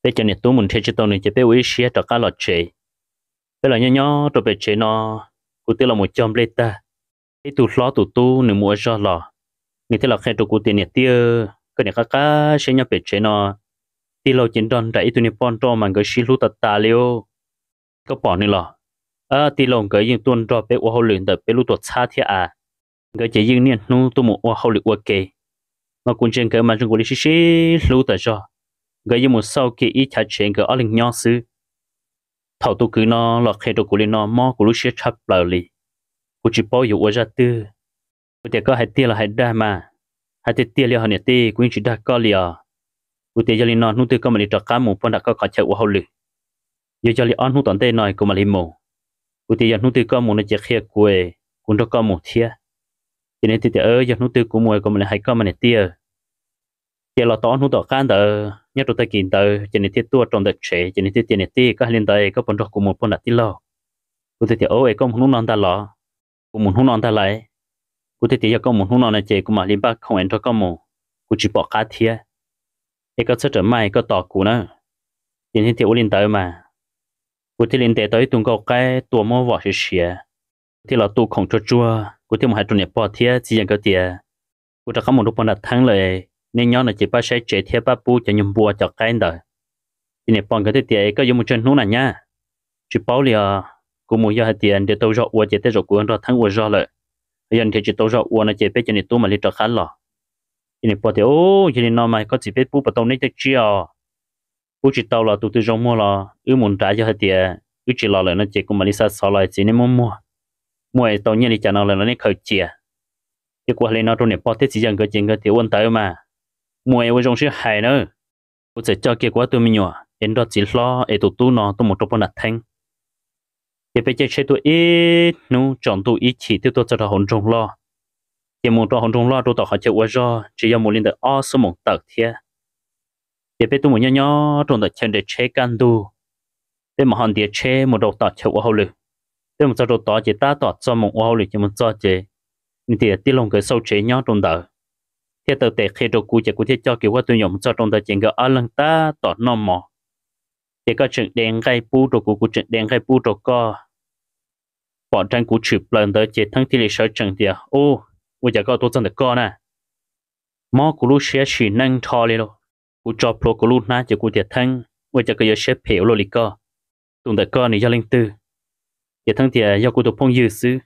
bây giờ này tôi muốn thấy cho tôi này chỉ biết uống xía cho cá lọt chế bây giờ nhỏ rồi bây chế nó cụ thể là một chom lê ta cái tụ lo tụ tu nửa mua cho lò như thế là khi tụ cụ tiền này tia cái này cá sẽ nhập bây chế nó tia lâu chiến đòn đại tụ này pon cho mà cái xí lú tạt tà liêu có bỏ nữa lò tia lâu cái những tuần rồi bé ô hậu luyện tập bé lú tuột xa thế à cái chỉ những niên nu tu một ô hậu luyện ok mà cũng trên cái mà chúng tôi đi xí lú tạt cho cái như một sau khi ít chặt chuyện cái ở linh nhỏ xứ thầu tu cứ nó là khi tôi cũng nó mò cũng lúc xếp chắp lại li cũng chỉ bảoอยู่ว่าจะตื้อกูแต่ก็ให้เตี้ยละให้ได้มาให้เตี้ยเลี้ยหันเนี่ยตี้กูchỉได้ก็เลี้ยกูแต่จะลีนอนนู่นตื้อก็มาลีตะก้าหมูปนดักก็ขอเชื่อว่าเขาเลยอยู่จะลีอ้อนนู่นตอนเต้หน่อยกูมาลีหมูกูแต่ยังนู่นตื้อก็หมูในเจ้าเขียกูกูต้องก็หมูเทียทีนี้ที่ยังนู่นตื้อกูมวยกูมาลีให้ก็มาเนี่ยเตี้ยเจ้าเราตอนนู่นต่อการnhất tôi tay kín tới cho nên thiết tua trong đợt chế cho nên thiết tiền này các liên tới các phần đồ của một phần đặt tí lo cụ thể ôi có một non ta lo của một non ta lại cụ thể có một non này chế của mà liên bang không ăn cho có một cụ chỉ bỏ cá thia cái có sức trở mai có tỏ cụ nữa cho nên thiết liên tới mà cụ thể liên tới tung có cái tua mua vỏ xìa thì là tu không cho chua cụ thể một hai tuần này bỏ thia chỉ nhận cái tiền cụ đã có một phần đặt thắngเลยnên nhóm là chỉ ba sẽ chế theo ba bu cho nhung bùa cho cái đời thì này bọn cái tiền có dùng một chân nút này nhá chỉ bảo là cũng muốn giờ tiền để tôi rõ uo chế tới rồi cũng ra thắng uo rõ lại bây giờ thì chỉ tôi rõ uo nó chế bé cho nên tôi mà đi cho khá lọ thì này bọn thì ô thì nó mà có chỉ biết bu bắt đầu này tới chiều bu chỉ tàu là tụi tôi rong mua là muốn trả cho tiền chỉ lo lại nó chỉ cũng mà đi xa xỏ lại chỉ nên mua tàu nhiên đi trả nó là nó khởi chia cái qua lên nó trong này bọn thế chỉ dần cái chuyện cái thiếu quan tới mà mua ở trong sự hài nữa, tôi sẽ cho kết quả tôi mình nhỏ, đến đó chỉ lo, để tụi tôi nó tôi một trong bọn đặt thanh, để bây giờ chơi tôi ít, nu chọn tôi ít chỉ tiêu tôi cho nó hỗn trong lo, để một trong hỗn trong lo tôi tạo họ chơi qua do, chỉ có một linh được ở số một tờ thế, để bây tôi một nhỏ trong đó chơi để chơi can du, để mà họ để chơi một đầu tạo chơi qua hậu lực, để một đầu tạo chỉ ta tạo cho một hậu lực chỉ một cho chơi, như thế tí lòng cái sâu chơi nhỏ trong đó theo tờ tệ khi đồ cụ chỉ cụ thể cho kiểu qua tôi nhổm cho trong tờ chuyện cái ở lần ta tỏ nó mò thì có chuyện đen gai pu đồ cụ chuyện đen gai pu đồ co bọn tranh cụ chụp lần tới chỉ thắng thì lịch sử chẳng tiệt ô bây giờ có tôi chân được co nè mò cụ lúc sẽ chỉ năng thò lên rồi cụ cho pro cụ lúc na chỉ cụ tiệt thắng bây giờ cái sẽ phèo rồi lịch co tụng được co này cho linh tư thì thắng thì do cụ tôi phong dư xứ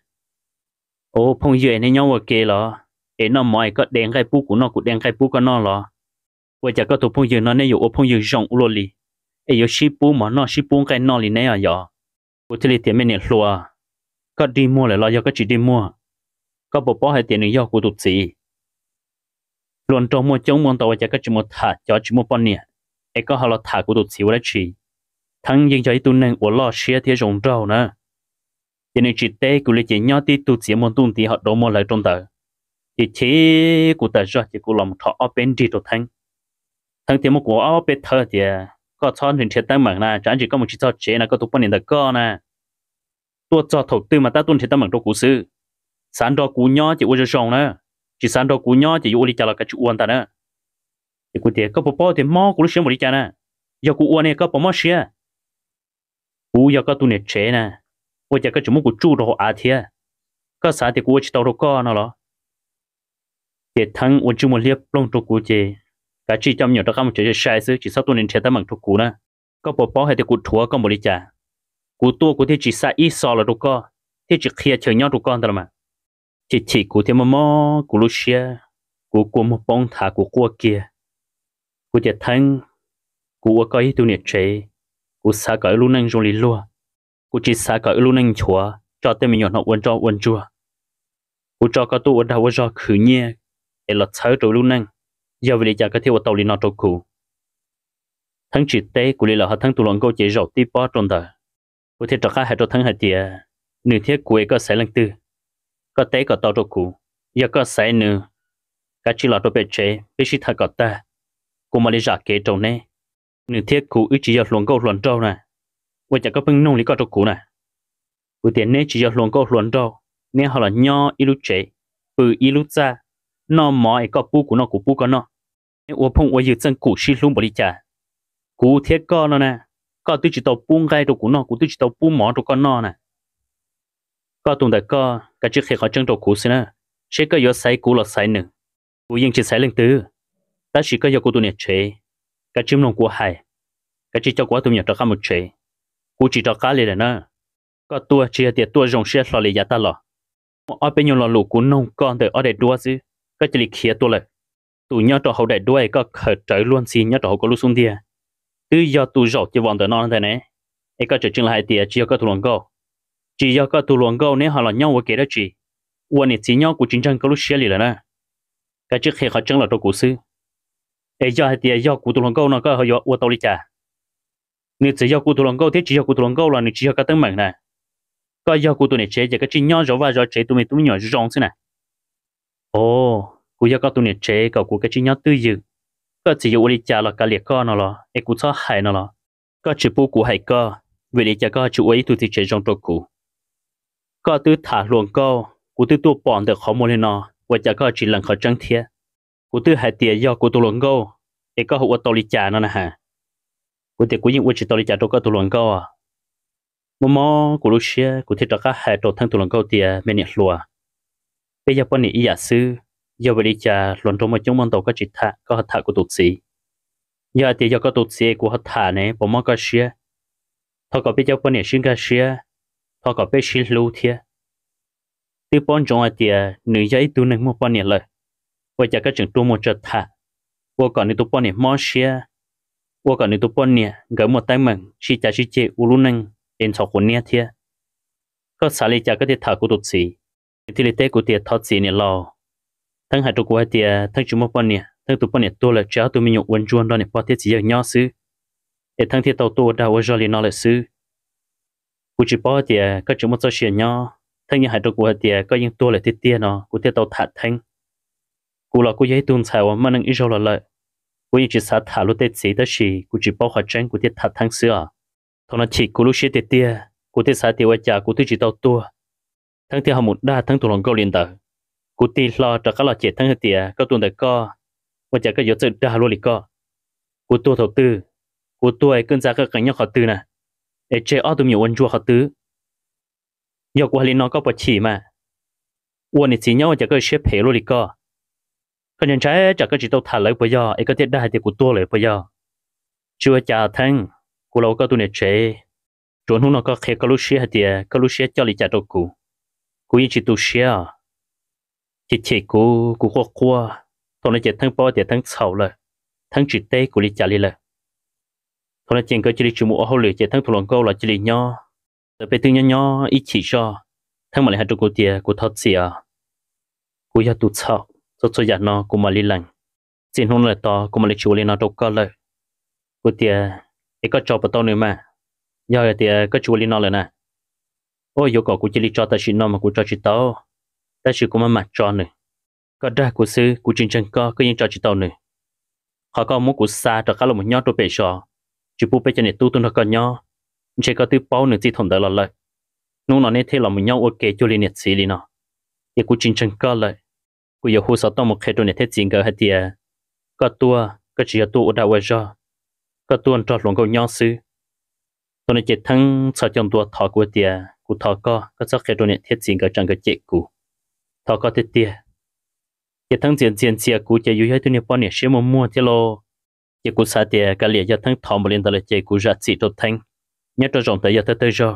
ô phong dư này nhau ok rồi nó mọi có đèn gai pu của nó cũng đèn gai pu của nó là bây giờ có tụ phong dư nó nên dùng phong dư rộng luôn đi ấy dùng ship pu mà nó ship pu cái nó đi này à giờ của thế thì mình nhận lúa có đi mua lại lo do có chỉ đi mua có bộ bao hay tiền này do của tụt gì luôn trong mua chống mua tàu giờ có chỉ một thả cho chỉ một bao nhiêu ấy có họ là thả của tụt gì vậy chỉ thằng những cái tụi này của lo share thì rộng rau nữa cho nên chỉ té của lấy chỉ nhỏ tí tụt gì một tuần thì họ đổ mua lại trong tờ thì chế của ta cho thì của làm thọ ở bên đi đồ thằng thì một của ở bên thơ thì có chọn hình thiệt tăng mạng na chẳng chỉ có một chiếc cho chế là có tụ bao nhiêu đặc co na tôi cho thầu tư mà ta tuân thiệt tăng mạng đồ cụ sư sản đồ cụ nhỏ chỉ uống rong nữa chỉ sản đồ cụ nhỏ chỉ uống đi chả là cái chú uống ta nữa thì cụ thì có bao thì mò cụ lúc xem một đi chả nè giờ cụ uống này có bao mò xía cụ giờ có tụ này chế nè bây giờ có chúng một cụ chu đồ à thiệt có sản thì cụ chỉ tàu đồ co nó lo thì thằng uống chung một liệp lông trục cú chê cả chỉ trong nhiều đó các một chế sai chứ chỉ sau tôi nên chế tấm bằng trục cú nè có bộ bao hay thì cú thua có một lý trả cú tua cú thì chỉ sai ít so là đâu có thì chỉ kia chờ nhau đâu con thôi mà chỉ cú thì mà cú lúc xia cú một bông thả cú qua kia cú thì thằng cú có ý tôi nhiệt chế cú xa cởi luôn năng trong lý lúa cú chỉ xa cởi luôn năng chúa cho tên mình nhọn họ uốn chua cú cho có tu uốn đầu uốn cho khử nhẹ là sáu trâu luôn năng giờ về giờ cái thiếu tàu đi nó trâu cụ thằng chỉ tế của là họ thằng tụ lòng câu chỉ rau tí bó trong đời có thể trắc hai trâu thằng hai tiệt nửa thiết của có sai lần tư có tế có tàu trâu cụ giờ có sai nửa cái chỉ là trâu bể chế bể chỉ thay có ta cũng mà đi giả kế trâu nè nửa thiết của chỉ giờ lòng câu luận trâu nè bây giờ có bên nông lý có trâu cụ nè của tiền nè chỉ giờ lòng câu luận trâu nè họ là nho ilu chế bự ilu ra nó mọi có pu của nó của pu của nó ô phong ô dự chân cụ xí luôn bỏ đi chả cú thiết con nó nè có tôi chỉ tàu buông gai đồ của nó cú tôi chỉ tàu buông mỏ đồ con nó nè có tụng đại có cái chiếc khi họ chân đồ cú xí nè sẽ có yếu sai cú là sai nữa cú yên chỉ sai lên từ ta chỉ có yếu cú tụi nhật chế cái chim lòng của hải cái chỉ cho quá tụi nhật cho cả một chế cú chỉ cho cá liền nè có tua chỉ là tua rồng xe lò lì giá ta lò ở bên nhau lò lù cú nông con để ở đây đua chứ cái chỉ kia tua lại tụi nhau cho hậu đại đuôi có khởi trời luôn xin nhau cho hậu có lúc xuống địa từ giờ tụi rổ chỉ vòng tới non thế này ấy có chừng là hai tiệt chỉ có tụi luồng câu chỉ do có tụi luồng câu nếu họ là nhau ở kia đó chỉ quan niệm chỉ nhau của chiến tranh có lúc xé lì là nè cái trước khi họ chân là đồ cổ sư ấy do hai tiệt do của tụi luồng câu nó có họ do ô tô đi trả nếu chỉ do của tụi luồng câu thế chỉ do của tụi luồng câu là nếu chỉ do cái tấm mảng này có do của tụi này chế chỉ cái chỉ nhau rồi và rồi chế tụi mình tụi nhỏ rong thế này ồ của do có tụi này chế có của cái chỉ nhau tư dự có chỉ dụ đi trả là cái liệt con nó là ấy cũng cho hại nó là có chỉ bu của hại co vì lý cho có chủ ấy tụi thì chế trong trâu cụ có tư thả luồng câu của tư tua bọn được khó mua lên nó và cho có chỉ lần khó trăng thiệt của tư hại tiền do của tụi luồng câu ấy có hậu tàu đi trả nó nè hả của tiền của những chỉ tàu đi trả đâu có tụi luồng câu à mò của lúc xưa của thì cho các hại đồ thân tụi luồng câu tiền bên nhật lúa bây giờ bọn này ý giả sư giờ về đi trả luận trong một chúng món tàu có chỉ có hạt thả của tụt xí giờ thì do có tụt xí của hạt thả này bỏ món có xía thọ có biết cho bọn này xuyên cả xía thọ có biết xuyên lưu thiệt từ bọn trong thì nữ giấy tu nâng một bọn này lại và cho các trường tu một trận thả và còn nữ tu bọn này mò xía và còn nữ tu bọn này gửi một tay mừng chỉ trả chỉ chế u lu nâng đến sau cuốn nia thiệt có xả lý trả cái thiệt thả của tụt xí thì lý tế của thiệt thọ xí này lo thằng hai tụ của thì thằng chúng một bọn nè thằng tụ bọn nè tôi là cháu tụi mình nhục quần chuồn đó nè bao tiết chỉ ở nhỏ xứ để thằng thì tàu tôi đào ở rồi nó là xứ cụ chỉ bao thì có chúng một số chuyện nhỏ thằng như hai tụ của thì có những tôi là tiết tiết nó cụ tiết tàu thả thằng cụ là cụ giấy tuôn xài mà năng ít rồi là lợi cụ chỉ sát thả lúc tết xí đó xí cụ chỉ bao hoạt tranh cụ tiết thả thằng xứ à thằng nó chỉ cụ lúc xí tiết tiết cụ tiết sát tiết ở nhà cụ tiết chỉ tàu tôi thằng thì họ một đa thằng tụ lòng câu liền tờ cụ tì lo cho các lò chết thằng tiệt có tuần đại co và chả có yếu chất đa luôn đi co cụ tua đầu tư cụ tua ấy cơn giá các cảnh nhau họ tư nè để chơi ở tụi nhiều quân chua họ tư giờ cụ hành nó có bật chỉ mà quân này chỉ nhau chả có xếp hệ luôn đi co còn nhân trái chả có chỉ tàu thả lấy bây giờ ấy có thể đa thì cụ tua lấy bây giờ chưa chả thằng cụ lâu có tuần này chơi chuẩn hôm nó có khi có lúc xếp tiệt có lúc xếp cho đi chả đâu cụ chỉ tu xếp chỉ cô qua thằng này chỉ thằng bao thì thằng sầu rồi thằng chỉ tê của đi trả đi rồi thằng này chỉ có chỉ đi chịu mua hậu lửa chỉ thằng thằng lòng câu là chỉ đi nho rồi bây giờ nho ít chỉ cho thằng mà lại hai đứa cô tiền cô thoát xỉa cô giờ tụt sầu cho giờ nó cô mà đi lằng xin hôm nay to cô mà lại chịu lên nó đâu có rồi cô tiền ấy có cho bắt tao nữa mà giờ thì có chịu lên nó rồi nè ôi giờ cô chỉ đi cho ta xin nó mà cô cho chị tao ta chỉ có mà mặt tròn này có đa của sư của chiến tranh có những trò chỉ tàu này họ có muốn của xa cho các là một nhóm đồ bể sò chỉ bu bể cho này tu nó có nhóm chỉ có thứ bao nữa chỉ thòng đỡ là lại nung nó nên thế là một nhóm ok cho liên nhiệt xí đi nó để của chiến tranh có lại của yêu hồ sáu tao một khai đồ này thế chính cái hạt tiền có tua có chỉ tua ở đâu vậy có tua cho lòng câu nhóm sư tôi nói chỉ thằng sao trong tua thọ của tiền của thọ có sao khai đồ này thế chính cái trong cái chế của thọ có thế tiền cái thằng tiền chia cú chơi yêu tụi này bao nhiêu xem mua thế lo cái cú sa tiền cái liền cho thằng thọ một lần đó là chơi cú giặt xịt tốt thanh nhớ cho rộng tới giờ tới rồi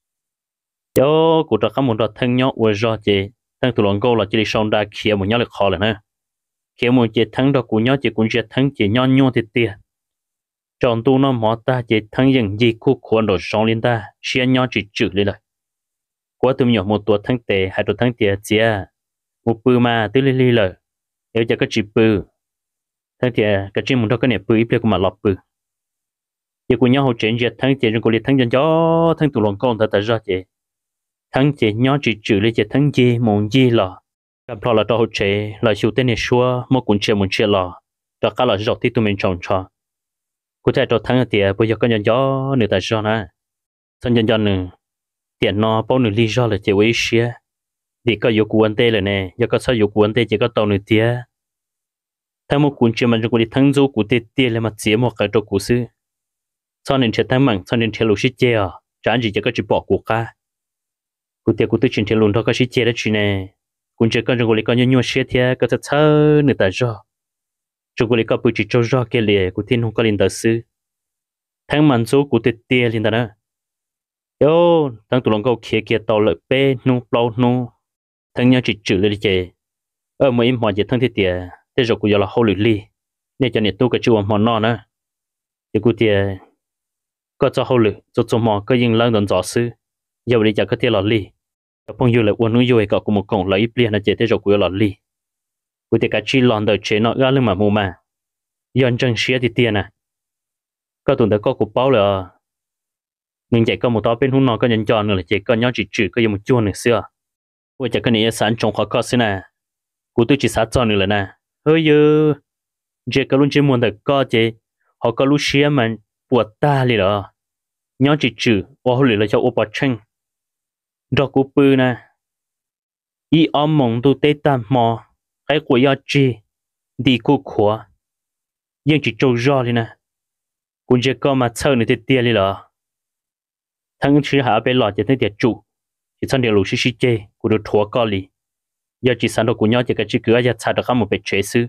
cho cú cho các món đồ thanh nhóc vừa rồi chơi thằng tụi lòng câu là chơi xong đã kia một nhóc là khó rồi nè kia một chơi thằng đó cú nhóc chơi cú chơi thằng chơi nhon nhon thì tiền chọn tu nó mỏ ta chơi thằng những gì cú khuôn đồ xong lên ta xia nhóc chỉ chữ lên rồi quá tụi nhỏ một tuổi thằng tệ hai tuổi thằng tệ chia một bự mà tới li lời nếu cho cái chỉ bự thằng thì cái chỉ muốn đó cái này bự ít cũng mà lọp bự giờ của nhau hỗ trợ giờ thằng thì rồi của liệt thằng dân gió thằng tụi lòng con ta ra chị thằng chị nhau chỉ chữ lấy chị thằng gì muốn gì là gặp lo là cho hỗ trợ là chịu tên này xua một cuốn chuyện muốn chuyện là cho cả là dọc thì tụi mình chọn cho cụ thể cho thằng thì bây giờ cái dân gió người ta ra nè thằng dân gió nữa tiền nó bao nửa lý do là chỉ với xia thì có yêu quân tê rồi nè giờ có sao yêu quân tê chỉ có tàu nửa tia thay một cuốn chuyện mà chúng tôi thắng du của tê tia là mặt chỉ một cái đồ cũ xưa sau nên chơi thằng mặn sau nên chơi lúa xí chè à chẳng gì cho cái chỉ bỏ cuộc cả cụ tiệt cụ tự chơi luôn thôi cái xí chè đó chuyện này cũng chơi con rồi con nhau xí thì cái thật thơ người ta cho chúng tôi có bữa chỉ cho rõ cái lệ của thiên không có liên đạo sư thằng mặn số của tiệt tiệt liên đạo nữa yo thằng tụi nó có kia kia tàu lợi pe nu plau nu thằng nhau chỉ chửi lên chơi mấy mọi chuyện thằng tiệt tiệt thế rồi cũng giờ là hậu lụy li nên cho nên tôi cái chú mòn non nữa thì cụ tiệt có cho hậu lụy cho mò có những lần đón gió sư giờ đi chả có tiệt lọt li phong du là uốn núi rồi có cùng một cổng là ít liền là chế thế rồi cũng lọt li cụ tiệt cái chi lòn đời chế nó ra lưng mà mù mà dân chân xía thì tiền à có tuần tới có cục báo là mình chạy có một tao bên hôm nọ có nhận chọn nữa là chạy có nhau chỉ trừ có một chuông nữa xưa ôi chạy cái này sản trồng khó có xí nè cụ tôi chỉ sát chọn nữa là nè ơi giờ chạy có luôn chỉ muốn được có chạy họ có lúc xía mà buộc ta đi đó nhau chỉ trừ và họ là cho ô bát chanh đó cụ bự nè y ôm mong tu tê tam mò cái của ya chi đi cụ khóa nhưng chỉ trâu rõ đi nè cũng chỉ có mà chơi nữa thì tiền đi đó thằng chỉ hạ bên lọt chỉ thấy tiền chủ chỉ sang điều lũ xí chê của đồ thua có li giờ chỉ sang đồ của nhau chỉ cái chỉ cứ ai chặt được một bề chế sư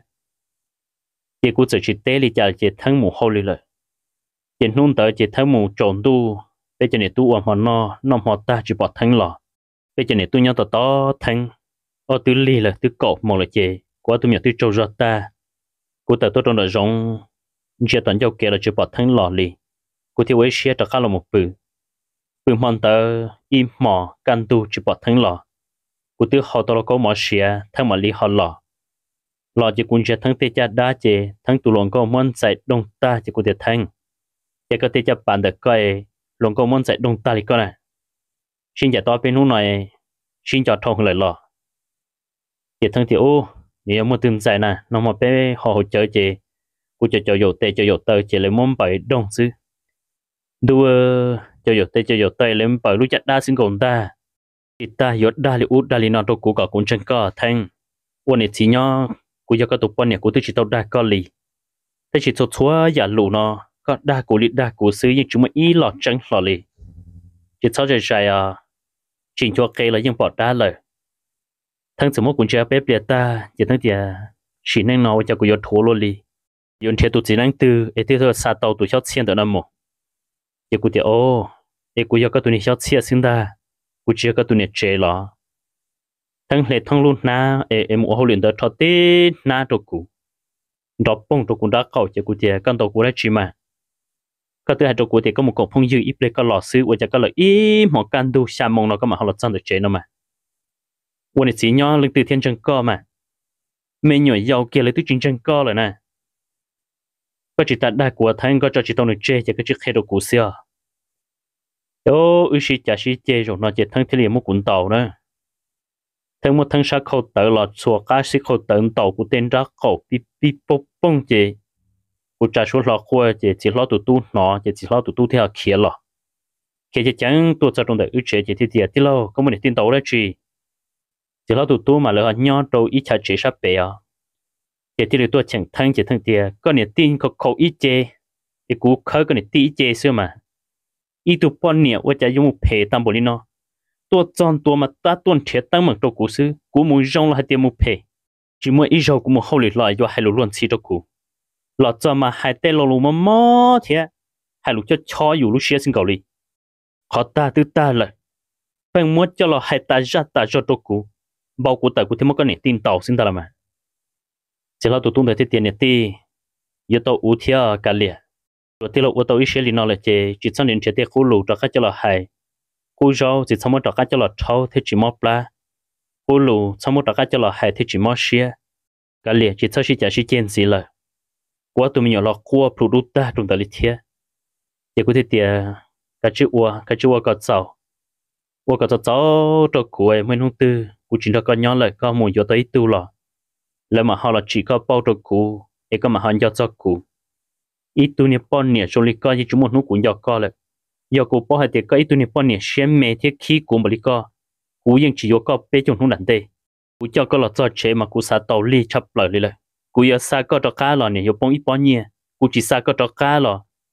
thì cũng chỉ tế li chả chỉ thằng mù hậu li rồi chỉ nôn tới chỉ thằng mù trộn tu bây giờ này tu mà nó họ ta chỉ bỏ thằng lọ bây giờ này tu nhau to thằng ở tứ li là tứ cổ một là chê qua tu nhận tứ trâu ra ta của ta tôi trong đó giống chỉ tận giao kia là chỉ bỏ thằng lọ li của thì với xe cho khá là một bự bự mòn tờ im mò can tu chỉ bỏ thằng lọ của tứ họ tao có mò xe thằng mà li họ lọ chỉ cũng chỉ thằng tê cha đá chê thằng tụ lòng có món chạy đông ta chỉ của tê thằng chỉ có tê cha bàn được coi lòng có món chạy đông ta li coi này xin trả to bênนู้นหน่อยxin cho thông lại lọ chỉ thằng thì ô nếu mà tìm giải nè nó mà bé họ hỗ trợ chị cô cho dầu tê cho dầu tơ chị lấy món bảy đông xứ đua cho dầu tê lấy bảy lúc chặt đa xin còn ta thì ta dốt đa li út đa li nó đâu cũng có cũng chân có thanh ôn này chỉ nhá cô cho cái tụ quan này cô tôi chỉ tao đa có lì thế chỉ số chúa giả lù nó có đa của lì đa của xứ nhưng chúng mà ý lọt trắng lọt lì chỉ sau trời dài à chỉnh cho cây là những bỏ đá lời thằng sớm cũng chưa bếp liệt ta chỉ thằng tiệt chỉ nên nói cho cô yêu thua luôn đi yon thiệt tụi chỉ năng từ ấy thì thôi sát tàu tụi cháu xiên từ năm một chỉ cô tiệt ô ấy cô yêu các tụi này cháu xiên xin ta cô chưa các tụi này chế lo thằng lệ thằng luôn na em mua hồ luyện được thọ tê na đồ cũ đọc bông đồ cũ đã cầu chỉ cô tiệt căn tàu cô đã chỉ mà các thứ hai đồ cũ thì có một cọng phong dư ít lấy cái lò xứ và cho cái lợi ít một căn đồ xa mông nó có mà họ lọt sang được chế nó màวันนี้สีย้อนลึกตื่นเทียนจังก็มาไม่หน่วยยาวเกี่ยวเลยตื่นจังก็เลยนะก็จิตตัดได้กว่าทั้งก็จะจิตตรงนึกเจจะก็จิตแค่ดูกูเสียโอ้อุชิจะชิเจจงนอเจทั้งที่เรียนมุกุนเต่านะทั้งหมดทั้งชักเขาเต่าหลอดสัวก้าสิเขาเต่าเต่ากูเต้นรักเขาปิ๊บปิ๊บปุ๊บป้องเจกูจะชวนหลอกคัวเจจิหลอกตัวตู้หนอเจจิหลอกตัวตู้ที่เขาเขียนหรอเขียนจะจังตัวจะตรงแต่อุเจจะที่เดียที่เราก็ไม่ได้ติดต่อได้จีchỉ lo tụt tu mà lỡ nhau đâu ít chả chế sắp bể à chỉ thì tôi chẳng thân chỉ thân tiệt có niềm tin có khẩu ít chế thì cú khơi có niềm tin ít chế xưa mà ít tụ bọn niệmว่าจะ用เพตามบริโนตัวจอนตัวมาตาตัวเทียตั้งเหมือนตัวกูซื้อกูมุ่งจงเราให้เตรียมมุเพchỉ muốn ít rồiกูมุ่งเข้าหลีลอยว่าให้รู้ล้วนซีตัวกูหลอดจอมาให้เตลลูมาหม้อเทียให้รู้จะชออยู่รู้เชียสิงเกาหลีขอตาตื้อตาเลยเป็นมัวจะเราให้ตาจัดตาจอตัวกูbao của tại của thêm một cái nền tin tàu xin ta làm à chỉ là tụi tôi để tiền nền ti giờ tàu ưu thiên cả liền rồi tiền là ưu tàu ít xe liền nó là chỉ sang đến chỉ tiền khu lù cho các cho là hay khu rau chỉ xong một cho các cho là thâu thế chỉ mót pla khu lù xong một cho các cho là hay thế chỉ mót xe cả liền chỉ sau khi trả sĩ tiền gì là quá tụi mình nhỏ là qua produta trong đại lý thiệt giờ có thể tiền cái chữ có giàu có giàu cho của em mới không tư cụ chỉ có nhỏ lại có một giờ tới tu lò là mà họ là chỉ có bao trò cụ ấy có mà họ cho cụ ít tu niệm bọn niệm trong lịch có như chúng một nút cũng có lại giờ cụ bao hai tiệc có ít tu niệm bọn niệm xem mẹ thiết khí của một lịch có cụ nhưng chỉ có bé trong không đàn tê cụ cho có là cho chế mà cụ sa tàu ly chấp lại cụ giờ sa có cho cá lò này giờ bọn ít bọn nhẹ cụ chỉ sa có cho cá lò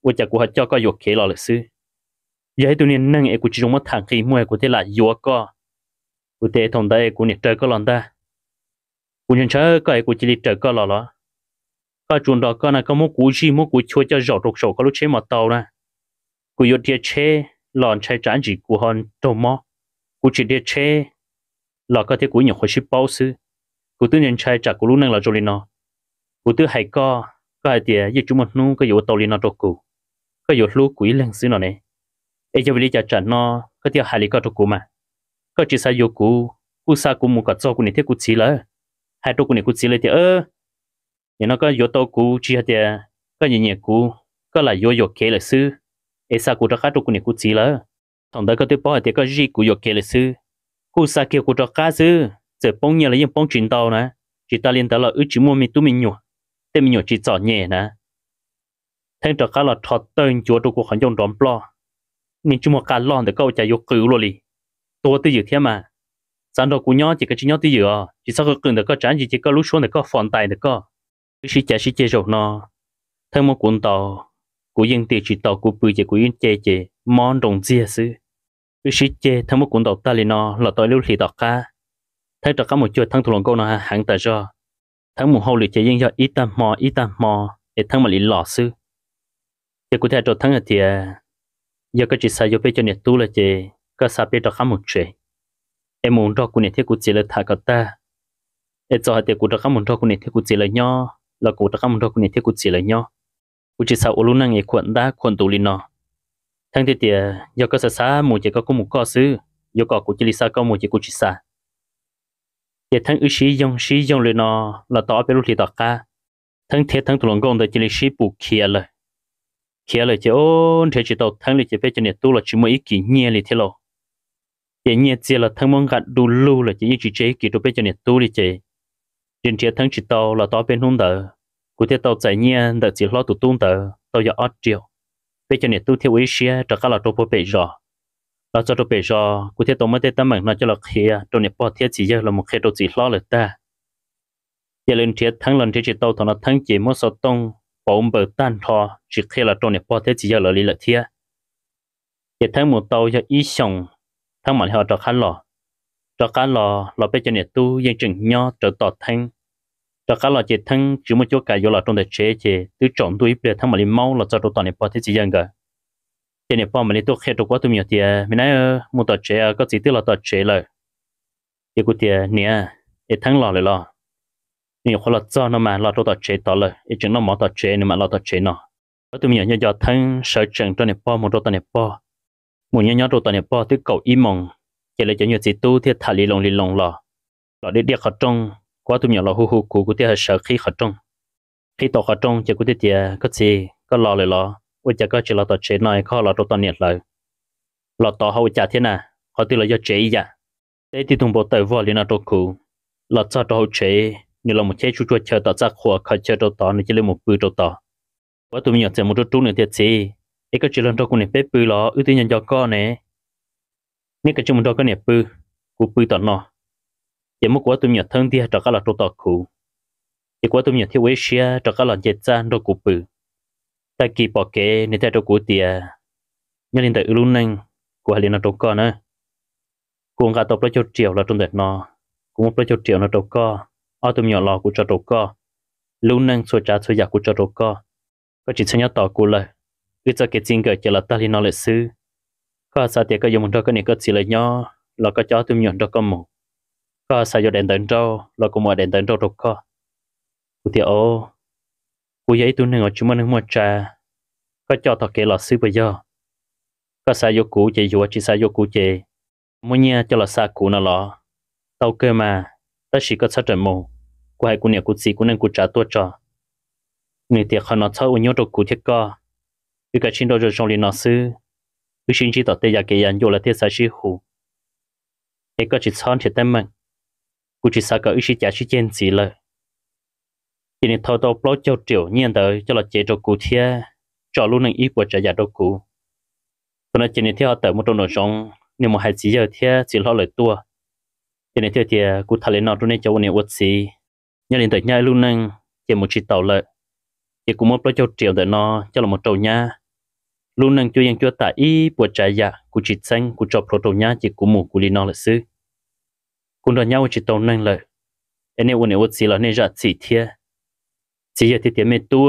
我家古还叫个有开了了是，也还多年能诶，古只种么谈可以么？古得来有个，古得同的古你这个啷的，古人车个古只里这个了。cái chuyện đó cái này có một cú gì một cú chua cho rõ rệt sầu có lúc chế mà tàu nè cú yêu địa chế lòn chạy trán gì cú hòn đầu mò cú chỉ địa chế là có thể cú nhiều khối ship bao sư cú tự nhiên chạy trả cú lúc năng là rồi nó cú tự hay có cái địa như chúng mình nu cái yêu tàu li nó đâu cú cái yêu lúc cú lên xứ nó này ấy cho vì trả trả nó cái địa hay lý có đâu cú mà cái chỉ sai yêu cú sa cú một cái cho cú này thế cú chỉ là hai đâu cú này cú chỉ là thì nhưng nó có yếu tố cũ chỉ là có nhiều cũ có là yếu kế lịch sử ấy sao cũ cho khác trong này cũ chỉ là thằng đó có thể bảo thì có gì cũ yếu kế lịch sử cũ sao kia cũ cho khác chứ giờ bông nhiều là những bông chuyển đầu nè chỉ ta liên tới là ước chỉ mua mình tu mình nhủ để mình nhủ chỉ chọn nhẹ nè thêm cho khác là thọt tên chúa trong cuộc hành động đón plo mình chỉ một cái lon để câu chạy yếu cũ rồi đi tôi tự dự thế mà sáng đó cũ nhỏ chỉ có chỉ nhỏ tự dự chỉ sao có cần được có tránh gì chỉ có lúc xuống được có phòn tài được có sĩ chế rồi nó theo một cuốn tàu của dân tiền chỉ tàu của bự chế của yên chế món đồng chia xứ sĩ chế theo một cuốn tàu ta liền nó là tàu lưu thị tàu cá thấy tàu cá một chuột thằng thủ lòng câu nó hạng tại do thằng một hậu lì chế dân do ít tam mò để thằng mà lì lọ xứ chế của theo tàu thằng thì giờ cái chỉ sai cho cho nhiệt tu là chế có sao biết tàu cá một chế em muốn cho của nhiệt thiết của chế là thà cả ta em cho hạt của tàu cá một cho của nhiệt thiết của chế là nho là cụ ta không được cái này cụ chỉ là nhau cụ chỉ sao luôn năng ấy quận đá quận tụ linh nó thằng thế thì do có xa một chỉ có một cơ sư do có cụ chỉ sao có một chỉ cụ chỉ xa thì thằng ư sĩ dùng lên nó là tao biết lúc thì tao cả thằng thế thằng tụi lòng công thì chỉ là sĩ bù kia rồi chỉ ôn thế chỉ tao thằng này chỉ biết cho nên tu là chỉ một ý kỷ nhẹ liền thế lo thì nhẹ chỉ là thằng mong gạt đủ lưu là chỉ chế kỷ đồ biết cho nên tu đi chế trên chiếc thằng chỉ tàu là tàu bên hông đỡ, cụ thể tàu chạy nhiên đỡ chỉ lo tụt tung đỡ, tàu giờ 8 triệu. Bây giờ này tôi theo ý xia cho các là tàu bộ bể giò, là cho tàu bể giò, cụ thể tàu mới tới tấm bằng nó cho là kia, tàu này bỏ thiết chỉ giờ là một khi tàu chỉ lo là ta. Giờ lên chiếc thằng lần chỉ tàu thằng nó thằng chỉ muốn sao tông, bóng bờ tan thò, chỉ khi là tàu này bỏ thiết chỉ giờ là lý là thiết. Giờ thằng một tàu giờ ý xong, thằng mà họ cho khăn lò. Cho cá lò bây giờ này tu yên chừng nho trở tọt thanh cho cá lò chỉ thanh chỉ một chỗ cả vô là trong đời chế chế tứ chọn túi để thằng mà đi mau là cho đồ toàn này bỏ thế gì vậy cả cái này bỏ mà đi tôi khai đồ quá tôi nhiều tiền mình nói một tọt chế có gì tức là tọt chế rồi thì cái tiền nè để thằng lò lại lò nhiều khó là cho nó mà lò đồ tọt chế tọt rồi để chừng nó mỏ tọt chế nhưng mà lò tọt chế nó có tôi nhiều nhớ thằng sợ chừng trong này bỏ một đồ toàn này bỏ một nhớ đồ toàn này bỏ tứ cầu im mong chỉ là cho nhiều gì tu thì thà lì lồng lò để đi khởi trong quá tụi nhỏ là hu của thì sợ khi khởi trong khi tàu khởi trong chỉ của thì có gì có lò lại lò ôi chả có chỉ là tàu chế này khó là tàu toàn nhiệt lại lò tàu hậu chả thế nào họ tự là do chế vậy để thì thùng bộ tàu vỏ lên là tàu cũ lò cho tàu chế như là một chế chú chờ tàu ra khóa khởi chờ tàu này chỉ là một bự tàu quá tụi nhỏ chỉ một chút nữa thì gì ấy có chỉ là tàu của này bếp bự lò ưu tiên nhận cho con này nếu cái chúng mình đó có nẹp bự, cụ bự tận nó, chỉ một quả tôm nhật thân thì cho các là trâu tọt cụ, chỉ quả tôm nhật thiếu ấy xia cho các là dệt gian đồ cụ bự, ta kỳ bỏ kế nên ta đồ cụ tiề, nhớ lên tới luôn nè, cụ hay lên là trâu con nữa, cụ ngã tập lấy cho triệu là trong đợt nó, cụ một lấy cho triệu là trâu con, ở tôm nhật lò cụ cho trâu con, luôn nè xua trả xua giặc cụ cho trâu con, có chỉ xem nhớ tọt cụเลย, cứ cho cái chuyện cái chỉ là ta lên nó lại xứ. Có sao thì có dùng đó cái này có chỉ là nhỏ là có cho tụi nhọn đó có một có sao cho đèn tận trâu là có một đèn tận trâu đâu có cụ thì ô cụ giấy tụi này ngồi chúng mình mua trà có cho thọ kể là sư bây giờ có sao vô cụ chị vô chỉ sao vô cụ chị mua nhà cho là sao cụ nào lọ tàu cơ mà ta chỉ có sát trận mù cụ hay cụ này cụ gì cụ nên cụ trả tua cho người thì họ nói sao nhớ đâu cụ thiết co vì cái chuyện đó rồi trong liền nó sư cứ xin chỉ tọt tây giả kể anh vô là thiết sa sĩ hủ, ấy có chỉ son thì tâm mình, cứ chỉ sa có chỉ trả chỉ trên gì lời, chỉ nên thâu tàu bao châu triệu nhiên tới cho là chế cho cụ thia, cho luôn năng ý của trả giá đâu cụ, cho nên chỉ nên theo tới một trong nội dung, nếu mà hai chỉ giờ thia chỉ lo lời tua, chỉ nên theo thì cụ thà lên nào trong này cho này uất gì, nhớ đến tới nhai luôn năng chỉ một chỉ tàu lợi, chỉ cũng một bao châu triệu để nó cho là một trâu nha. luôn năng cho yên cho tại ý buộc trái dạ của chị xanh của cho proto nhá chỉ của mù của li nó là xứ cũng đòi nhau chỉ tàu năng lợi anh em uốn xí là nên ra chỉ thiê chỉ giờ thì tiền mẹ tu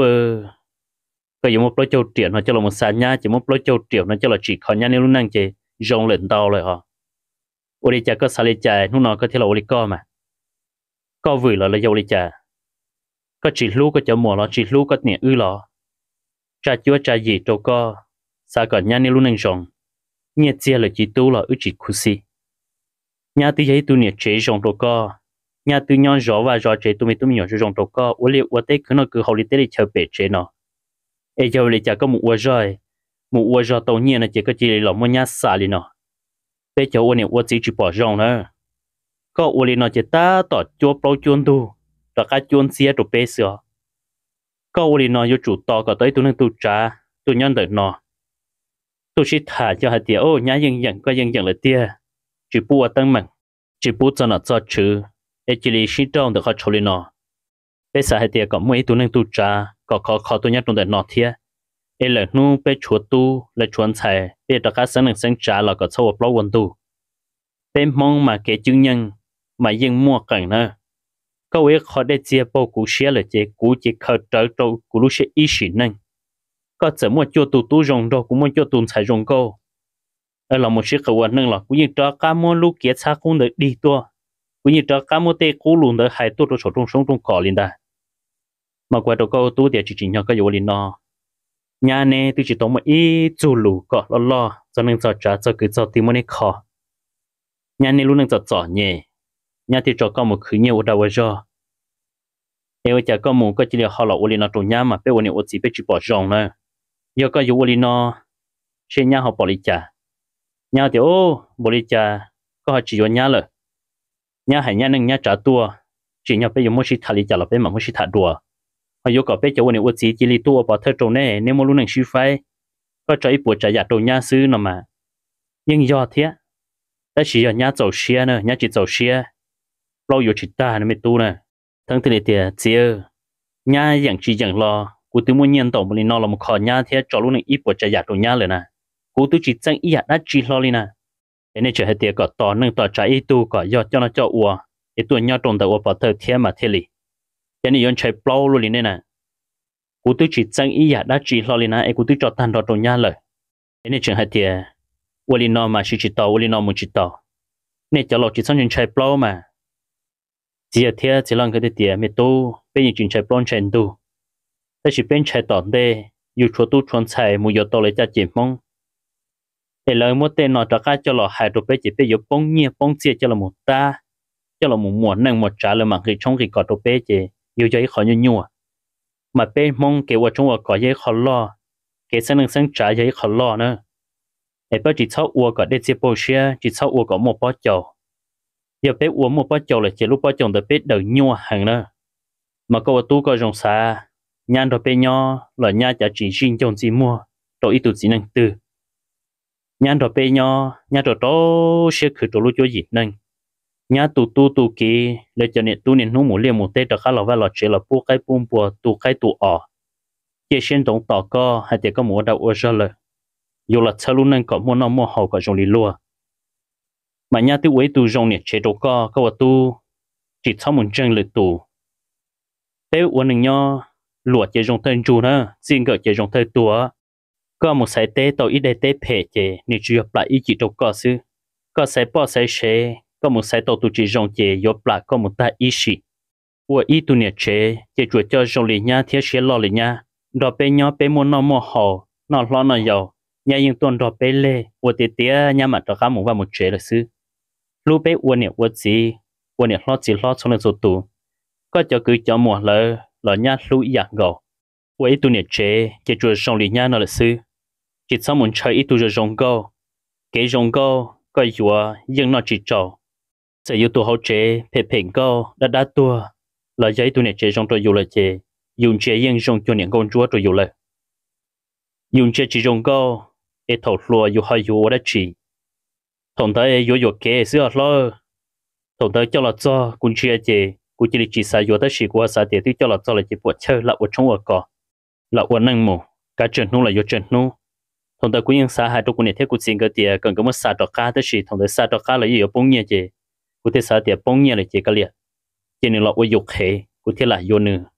có dùng một lối châu triệu nó cho là một xã nhá chỉ một lối châu triệu nó cho là chỉ khó nhá nên luôn năng chỉ rong lên tàu rồi họ ôi đi chả có xả lên chả lúc nào có thể là ôi đi co mà co vừa là dầu đi chả có chỉ lú có chả mỏ nó chỉ lú có nhẹ lọ cha chúa cha gì trâu co xã còn nhá nên luôn năng rong nhẹ chia là chỉ tu là chỉ khu si nhà tư giấy tu nhẹ chế rong trâu co nhà tư nhon rõ và rõ chế tu mình nhỏ rong trâu co ôi liệu ôi tết cứ nó cứ hậu đi tết đi chờ bể chế nó ai giờ lấy chả có một ua rồi tàu nhiên là chỉ có chỉ là một nhà xả đi nó bây giờ ua này ua chỉ bỏ rong nữa có ua này nó chỉ ta tỏ chúa bao chuồn tu tỏ cả chuồn xía tụ bê sữa có ua này nó yêu chủ to có tới tu nên tu trả tu nhân đợi nó tu chỉ thả cho hạt tiền ô nhá dân có dân là tia chỉ bua tăng mạnh chỉ bua cho nó cho chữ ai chỉ lấy xí trong được họ cho lên nó bây giờ hạt tiền có mấy tu nên tu trả có khó tu nhất trong đợt nọ thiệt, ấy là nu bé chuột tu là chuột xài, bé tất cả sinh trả là có sâu bao quần tu, bé mong mà cái chứng nhân mà dân mua cần nữa, câu ấy khó để chia bao cú xé là chế cú chỉ khởi trở trâu cú lúc sẽ ý xịn nè, có chỉ mua cho tu rong đâu cũng mua cho tu xài rong câu, ở là một sự khẩu vấn nâng là cũng như cho cá mua lúc kia xa cũng được đi tua, cũng như cho cá mua tê cú luôn được hai tua trong sống trong cỏ liền ta mà qua đầu câu tu thì chỉ nhau cái vô liền nó nhà này tôi chỉ tốn một ít chu lù cọ lo cho nên cho cứ cho tìm một khó nhà này luôn nên cho nhẹ nhà thì cho con một khứ nhiều đâu rồi nếu chả có một cái chỉ là họ là vô liền nó trong nhà mà bé vô liền chỉ bé chỉ bỏ rong nữa giờ có vô liền nó trên nhà họ bỏ đi chả nhà thì bỏ đi chả có họ chỉ vô nhà rồi nhà hay nhà nên nhà trả tua chỉ nhau bé dùng một chỉ thà đi chả là bé mà một chỉ thà đùa họ yêu cầu bé cháu này uất chỉ li tua bảo thơ trâu này nếu mà luôn năng suy phái có trái bùa trả giá trâu nhà sư nào mà nhưng do thế ta chỉ ở nhà giàu xia nữa nhà chỉ giàu xia lâu yêu chỉ ta nó mới tu nè thằng thứ này thì chia nhà dạng chỉ dạng lo cụ tôi muốn nhận tổng bên nó là một khó nhà thế cho luôn năng ít bùa trả giá trâu nhà rồi nè cụ tôi chỉ chẳng ít đã chỉ lo đi nè nên chờ hết tiệt có to nâng to trả ít tu có do cho nó cho ua ít tu nhau trong đầu bảo thơ thế mà thế li cái này yon chạy plau luôn này nè, cú tôi chỉ chẳng ý đã chỉ lo lên nè, cú tôi cho tan đó trong nhà rồi, cái này chẳng hay thì, uli nó mà chỉ tàu, uli nó muốn chỉ tàu, này cho lo chỉ xong chuyện chạy plau mà, chỉ là thế chỉ làm cái gì mà tu, bây giờ chuyện chạy plau chạy tu,แต่chỉ bên chạy tàu đây, yêu chúa tu chuẩn chạy, mua tàu lấy cho chỉ mong, để lời mua tên nó cho cái cho lo hai đồ bây giờ bây giờ bông chia cho là một ta, cho là một mùa nâng một trả lời mà người trong cái cỏ đồ bây giờ yêu cho khó nhua mà bên mong kêu trong ở có giấy khó lo cái sinh trả giấy khó lo nữa để bây chỉ sau uo có để chế bổ xe chỉ sau uo có một bao chậu giờ bé uo một bao chậu là chỉ lúc bao chậu được bé đầu nhua hàng nữa mà câu tu có rong xa nhan rồi bé nho là nha chả chỉ riêng trong gì mua rồi ít tụt chỉ năng tư nhan rồi bé nho nha rồi đó sẽ khử rồi lúc cho gì năng nhà tu kì để cho nên tu nên nó muốn liền một tết cho khá là vài lọt chỉ là bu cái bùn bùa tu cái tu ở cái sen tổng tỏ co hay thì có muốn đâu ở rồi là dù là sau luôn nên có muốn nó mua hậu có trong lì lúa mà nhà tu ấy tu trong này chế độ co có tu chỉ sau một chân lệ tu thế uốn nên nhau lúa chế trong thân chu nữa xin gửi chế trong thân tua có một sải tê tàu ít để tê phê chế nên chưa lại ý chỉ độ co sư có sải bỏ sải xế có một sai tàu tu chỉ rong chế yếu bạc có một ta ý sĩ, của ý tu nhiệt chế chế chuột cho rong lì nha thiết chế lo lì nha, đò bé nhỏ bé muốn nó mua hồ, nó lo nó giàu, nhà yên tuần đò bé lê, của tiệt tía nhà mặt đò cá một và một chế là sư, lúc bé uốn nhiệt lo trong lần số tu, có cho cứ cho mùa lỡ nha lũ giặc gầu, của ý tu nhiệt chế chuột rong lì nha nó là sư, chỉ sau muốn chơi ý tu rồi rong gầu, cái rong gầu có dùa nhưng nó chỉ trâu sẽ yêu tu hậu chế phê phèn câu đã tua là giấy tu này chế trong tôi yêu là chế dùng chế yên trong cho những con chúa tôi yêu là dùng chế chỉ trong câu để thầu lúa yêu hay yêu đã chỉ thằng thấy yêu kế xưa lo thằng thấy cho là cho cũng chia chế cũng chỉ sai yêu ta chỉ qua sai thì cho là cho là chỉ buộc chơi là ở trong ở cỏ là ở năng mù cả trận nu là yêu trận nu thằng ta cũngยังxã hai trong quân này theo cũng xin cái tiền cần có một xã trọ cá tới gì thằng ta xã trọ cá là gì ở bông nhẹ chứ cũng theo xã tiền bông nhẹ là chỉ cái liệt chỉ nên là ôi dục hệ cũng theo là vô nữa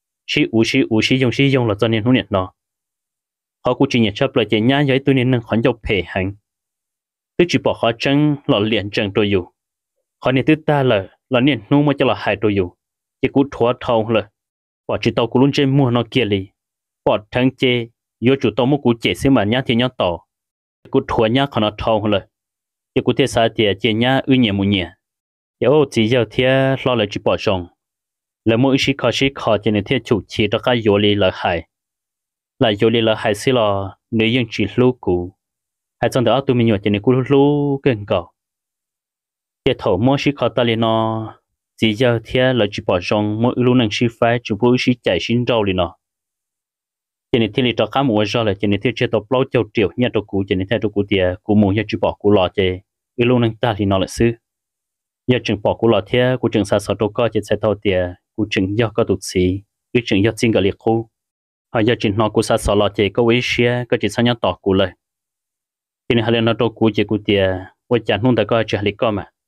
sử dụng là cho nên không nhận nó họ cũng chỉ nhận chấp là chỉ nhá giấy tôi nên khoản dọc phê hành tôi chỉ bỏ họ chân là liền chân tôiอยู่họ nên tôi ta là nên nu mà cho là hại tôiอยู่chỉ cũng thua thâu là bỏ chỉ tàu cũng luôn trên mua nó kia li bỏ thằng chê vô chủ tàu mua cũng chê xí mà nhá thì nhá tàu cũng thua nhá còn nó thâu là chỉ cũng thế sao thì chê nhá nhẹ một nhẹ yếu chỉ giờ thì lo là chỉ bỏ xong là mỗi sĩ khó cho nên thế chủ chỉ cho cái vô li là hại là vô li là hại xí là nếu như chỉ lưu cũ hay trong đó tụi mình nhớ cho nên cũng lưu gần cầu cái thầu mỗi sĩ khó ta lên nó chỉ giờ thì là chỉ bỏ xong mỗi lúc năng sĩ phải chỉ mỗi sĩ chạy xin rau lên nó cho nên thì li cho cá mua rau là cho nên thì chế tạo bao châu triệu nhà đồ cũ cho nên theo đồ cũ thì cũ mua nhà chỉ bỏ cũ lọ chứ lúc năng ta thì nó là xứ giờ chừng bỏ cũ lọ thì cũ chừng sa sọt đồ có chỉ sẽ thâu thì cũ chừng do có tụt xí cũ chừng do xin cái liệt khu họ giờ chừng nó cũ sa sọt lọ thì có ý xia có chỉ sang nhà tỏ cũเลยcho nên hai nó đồ cũ chỉ cũ thì tôi chẳng muốn ta có chỉ liệt có mà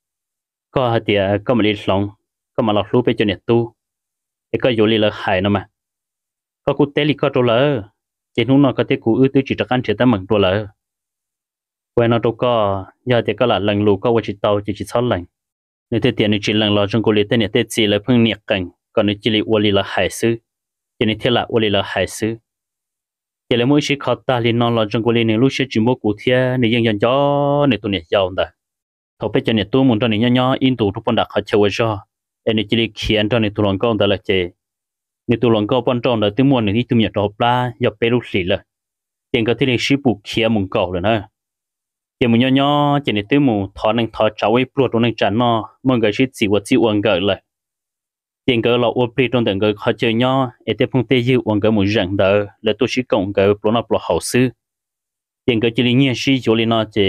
có thì có mà đi lòng có mà lọt lúไปจนเนี่ยตู้ไอ้ก็อยู่เลยหายนะมาก็กูเตลิก็ตัวเลยเจนุ่นก็เตกูตื้อจิตกันเฉยแต่เหมือนตัวเลยเว้นตัวก็ยาเตก็ละหลังลูก็ว่าจิตเตาจิตซ้อนหลังในเตียนในจิตหลังเราจงกูเลยเตเนี่ยเตจีเลยเพิ่งเนี่ยกันก่อนในจิลิอวลีละหายซื้อเจนี่เทละอวลีละหายซื้อเจเลยมื่อชิเขาตาลีนอนเราจงกูเลยในลูกเชื่อจิโมกูเทียในยังยันย่อในตัวเนี่ยยาวแต่เขาไปจนเนี่ยตู้มุนตัวเนี่ยย่ออินตูทุกคนดักเขาเชื่อว่าจ่ออันนี้จะเขียนตอนในตัวหลังก็แต่ละเจในตัวหลังก็ปนจอนแต่ตัวมวนในที่ตัวเนี่ยตัวปลาอย่าไปรู้สิเลยเจงก็ที่ในชิบุเขียมุงเก่าเลยนะเจมุนย่อเจในตัวมูถอนหนึ่งถอดเจ้าไว้ปลวดตัวหนึ่งจานนอมันก็ชิดสิวัดสิวันเกิดเลยเจงก็เราอวดปลีตรงแต่ก็เขาเจอย่อเอเตพงเตยิวันเกิดมุนจังเดอแล้วตัวชิกงเกิดปลวดนับปลวดเขาซื้อเจงก็จะเลี้ยงชิโยลินอเจ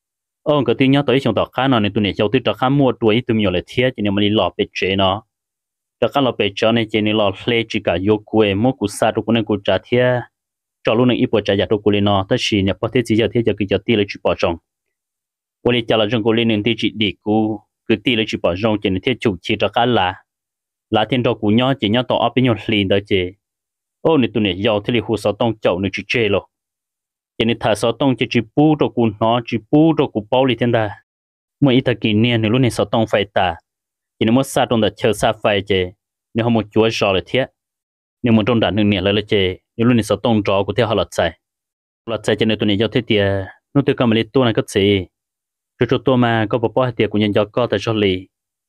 cái tiếng nhớ tới trong tàu cá nó nên tụi này châu tụi tàu cá mua tuổi tụi nhiều là thiết cho nên mà đi lọp bể chế nó tàu cá lọp bể chế này cho nên lọp lê chỉ cả vô quê mua củ sa tụi này củ trả thiết cho luôn này ít bỏ trả giá tụi này nó tất nhiên nhập bắt thế chỉ giờ thiết giờ cứ giờ tiền là chỉ bỏ trongวันนี้จะเราจงกูเล่นหนึ่งที่จีดีกูคือตีเลยจีบจงจีนที่จุจีตะกันละที่เรากูย่อจีย่อต่อเอาไปย่อลีนเดอเจโอ้ในตัวเนี่ยยาวที่เราหัวสอต้องเจ้าในจีเจโลจีนถ่ายสอต้องจีปูตัวกูน้อจีปูตัวกูเป้าลิเทนดาเมื่ออีตะกี้เนี่ยในรุ่นในสอต้องไฟตาจีนเมื่อซาตรงแต่เชิญซาไฟเจเนี่ยเขาหมดจั่วจอเลยเทียเนี่ยมันตรงด่านหนึ่งเนี่ยเลยเจในรุ่นในสอต้องจอกูเที่ยวหลัดใจจีนในตัวเนี่ยยาวที่เดียนู่นตัวก็มาเล่นตัวนั้นก็เสียcho tôi mà có bảo bảo tiệc của nhân giáo có tại cho lì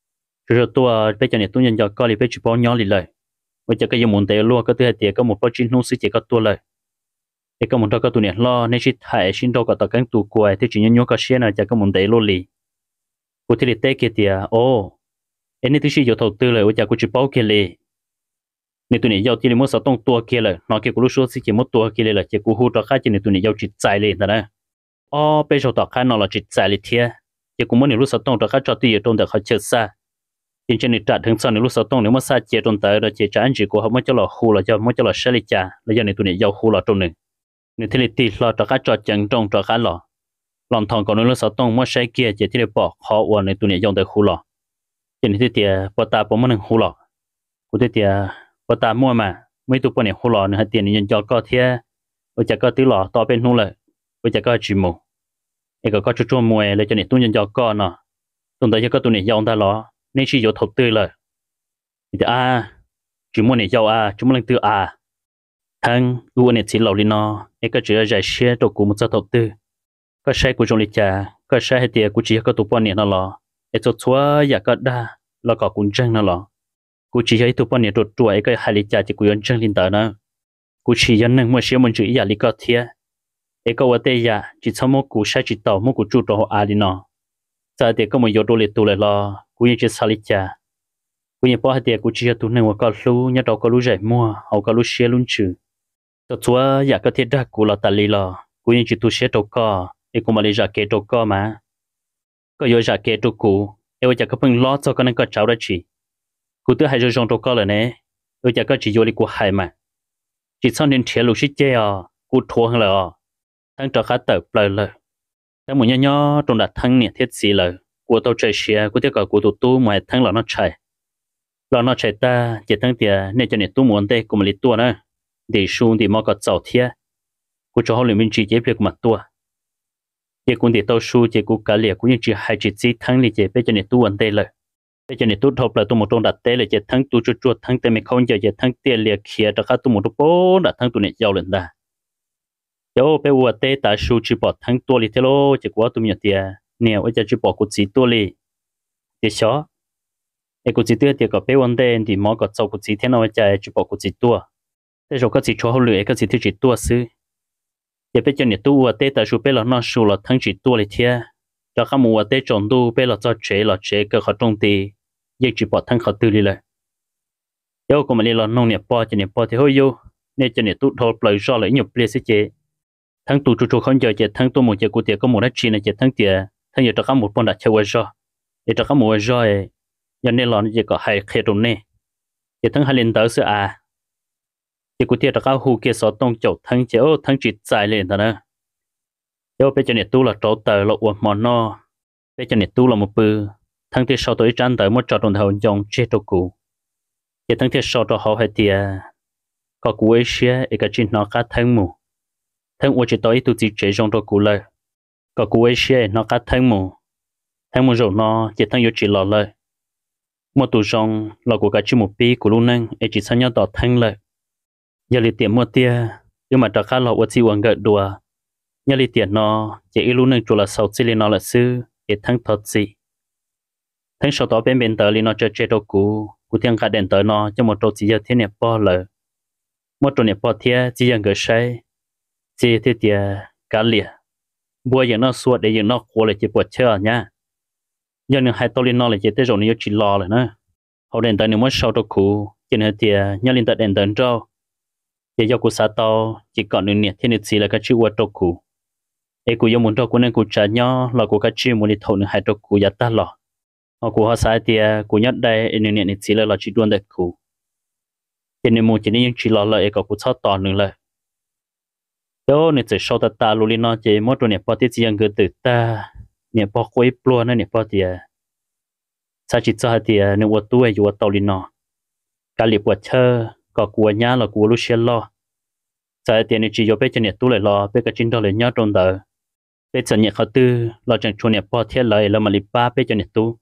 cho tôi bây giờ này tôi nhân giáo có lì bây giờ bảo nhỏ lì lời bây giờ cái gì muốn tới luôn có thứ tiệc có một bao chín nô sư chỉ có tôi lời để có một đó có tôi này lo nên chỉ hại xin đâu có tất cả tụ quay thì chỉ nhân nhớ có xe này chỉ có muốn tới luôn lì của thì tết kia tiệc em này tôi chỉ đầu tư lời bây giờ của chỉ bảo kia lì nên tôi này giao thì mua sáu tông tua kia lời nó kia của lúc số chỉ một tua kia là chỉ của hút đó khác chỉ nên tôi này giao chỉ chạy lên đó bây giờ tao khai nó là chỉ giải lý thiệt, chỉ cũng muốn nếu lúc sau tông tao khai cho tiền trong đó khai chơi xa, nhưng trên này trả thằng sau nếu lúc sau tông nếu mà xa chơi trong đó là chỉ trả anh chỉ của họ mới cho là khu là cho mới cho là xe lý trả, là giờ này tụi này giao khu là trong này, nếu thế thì là tao khai cho chẳng trong tao khai là, làm thằng còn nếu lúc sau tông mới xe kia chỉ thì bỏ họ qua này tụi này dùng tới khu là, trên này thì bỏ ta bỏ mất khu là, của thì bỏ ta mua mà mấy tụi bọn này khu là này tiền nhân cho có thiệt, bây giờ có tí là tao bênนู่นเลยbây giờ có chỉ một, cái có chút mùi lấy cho nên tôi nhận cho con nó, tôi thấy có tôi này giàu ta lo, nên chỉ có đầu tư rồi, thì chỉ muốn này giàu chúng mình tư thằng u này chỉ lâu đi nó, cái chỉ là giải share đồ của một số đầu tư, có share của trong lịch trả, có share hết tiền của chỉ có tụ bọn này nó lo, cái chỗ xóa giả có đa, là có cuốn trăng nó lo, của chỉ thấy tụ bọn này trộn trội cái hai lịch trả chỉ cuốn trăng lên tờ nó, của chỉ dân nên mua share mình chỉ giả lý có thiệt cái câu tây ya chỉ sau một cú sai chỉ tàu một cú chuột đó đi nó giờ thì có một yếu tố liệt tụ lại lo cú như chỉ sali cha cú như bao thì cú chỉ tụ nên một cái lú nhớ đâu có lú rải mua hoặc có lú xe luôn chứ cho chúa ya có thể đắc cú là tali lo cú như chỉ tụ xe đâu có để cú mà lấy ra kế đâu có mà có yếu ra kế đâu cú em giờ có phần lo cho cái này có cháu đó chỉ cú tự hay rồi đâu có rồi nè em giờ có chỉ yếu đi cú hay mà chỉ sau nên thiệt lú xí chơi cú thua hơn là thằng cho khá tập lời thằng một nhỏ trong đặt thằng nè thiết gì lời của tàu chạy xe của tiếc cả của tụi tu mà thằng là nó chạy ta chỉ thằng tiền nên cho nên tu muốn đây cũng là tua nữa để xuống thì mà có giàu thiệt của cho họ liền mình chỉ chế việc mặt tua chỉ cũng để tàu su chỉ cũng cả liệt cũng như chỉ hai chỉ thằng này chỉ bây giờ này tu muốn đây lời bây giờ này tu thộp là tu một trong đặt tế là chỉ thằng tu chuột thằng tên mình không giờ chỉ thằng tiền liệt kia cho các tu một bố đặt thằng tu này giàu lên ta cháu bé uất tế tại su chỉ bỏ thằng tua li thế lô chỉ quá tụi mình tiền nè ở giờ chỉ bỏ cột chỉ tua li thì xó cái cột chỉ tua thì có bé vấn đề thì mỏ có châu cột chỉ thế nào giờ chỉ bỏ cột chỉ tua thế rồi có chỉ cho họ lựa cái chỉ tua xứ giờ bé cho nè tu uất tế tại su bé là nó su là thằng chỉ tua li thế cho các mua tế trồng tu bé là cho chế cơ họ trồng thì giờ chỉ bỏ thằng họ tư li lại cháu còn mà li là nông nghiệp bỏ thì hơi vô nên cho nè tu thâu lời cho lại nhiều ple sẽ chế thằng tu chu không giờ thằng tu một giờ cụ tiệt có một đất chi này thằng tiệt thằng giờ cho các một con đặt chơi cho để cho các một cho giờ nên là giờ có hai khe trong này giờ thằng hai lên tới sự giờ cụ tiệt cho các hồ kia sọ tông chậu thằng chỉ dài lên thôi nè giờ bây giờ này tu là trâu tờ là uổng mòn no bây giờ này tu là một bự thằng tiệt sau tới trăn tới một trò đồng thầu dòng chết trâu cụ giờ thằng tiệt sau đó họ hay tiệt có cụ ấy xia cái chuyện nó cá thằng mù thằng uất chỉ tới tụi chị chơi trong trò cụ lời có cụ ấy xia nó cá thằng mù rồi nó chỉ thằng yêu chỉ lò lời một tụ trong là của cả chỉ một pi của luôn nâng ấy chỉ sang nhau tỏ thằng lời giờ li tiền mua tia nhưng mà trả khá là uất chỉ uẩn gật đùa nhà li tiền nó chỉ ít luôn nâng chủ là sau chỉ li nó là sư để thằng thật gì thằng sau đó bên tờ li nó chơi trò cụ tiếng cả đèn tờ nó cho một trò chỉ giờ thế này bao lời một trò này bao thế chỉ giờ người say chỉ thế thì cả liệt bùa giờ nó suốt để giờ nó khô lại chỉ bùa chơi nhá giờ nếu hai tao lên nó lại chỉ tới rồi nó chỉ lo rồi nữa họ đèn tờ nếu mới sau đó cụ cho nên thì nhớ lên tờ đèn tờ trâu giờ do cụ xã tao chỉ còn nửa nhiệt thế này chỉ là cái chữ quạt trâu cụ ấy cụ dùng muốn trâu cụ nên cụ trả nhau là cụ cái chữ muốn đi thâu nửa hai trâu cụ giá ta lọ họ cụ họ sai thì cụ nhất đây nửa nhiệt chỉ là chỉ đuôn được cụ cho nên muốn chỉ nên chỉ lo lại có cụ sao to nữa lại đó nên chỉ sau ta luôn lên nó chỉ mỗi tuần này bao tiết riêng cái từ ta này bao quấy plua này bao tiệt sao chỉ cho thì nếu ở tuổiอยู่tàu lên nó cái liệp vật chơi có của nhà là của lúc xưa lo sao thì này chỉ có biết cho này tu lại lo biết cái chuyện đó là nhớ trong đời biết cho này họ tư lo chẳng chôn này bao thiết lại là mà liệp ba biết cho này tu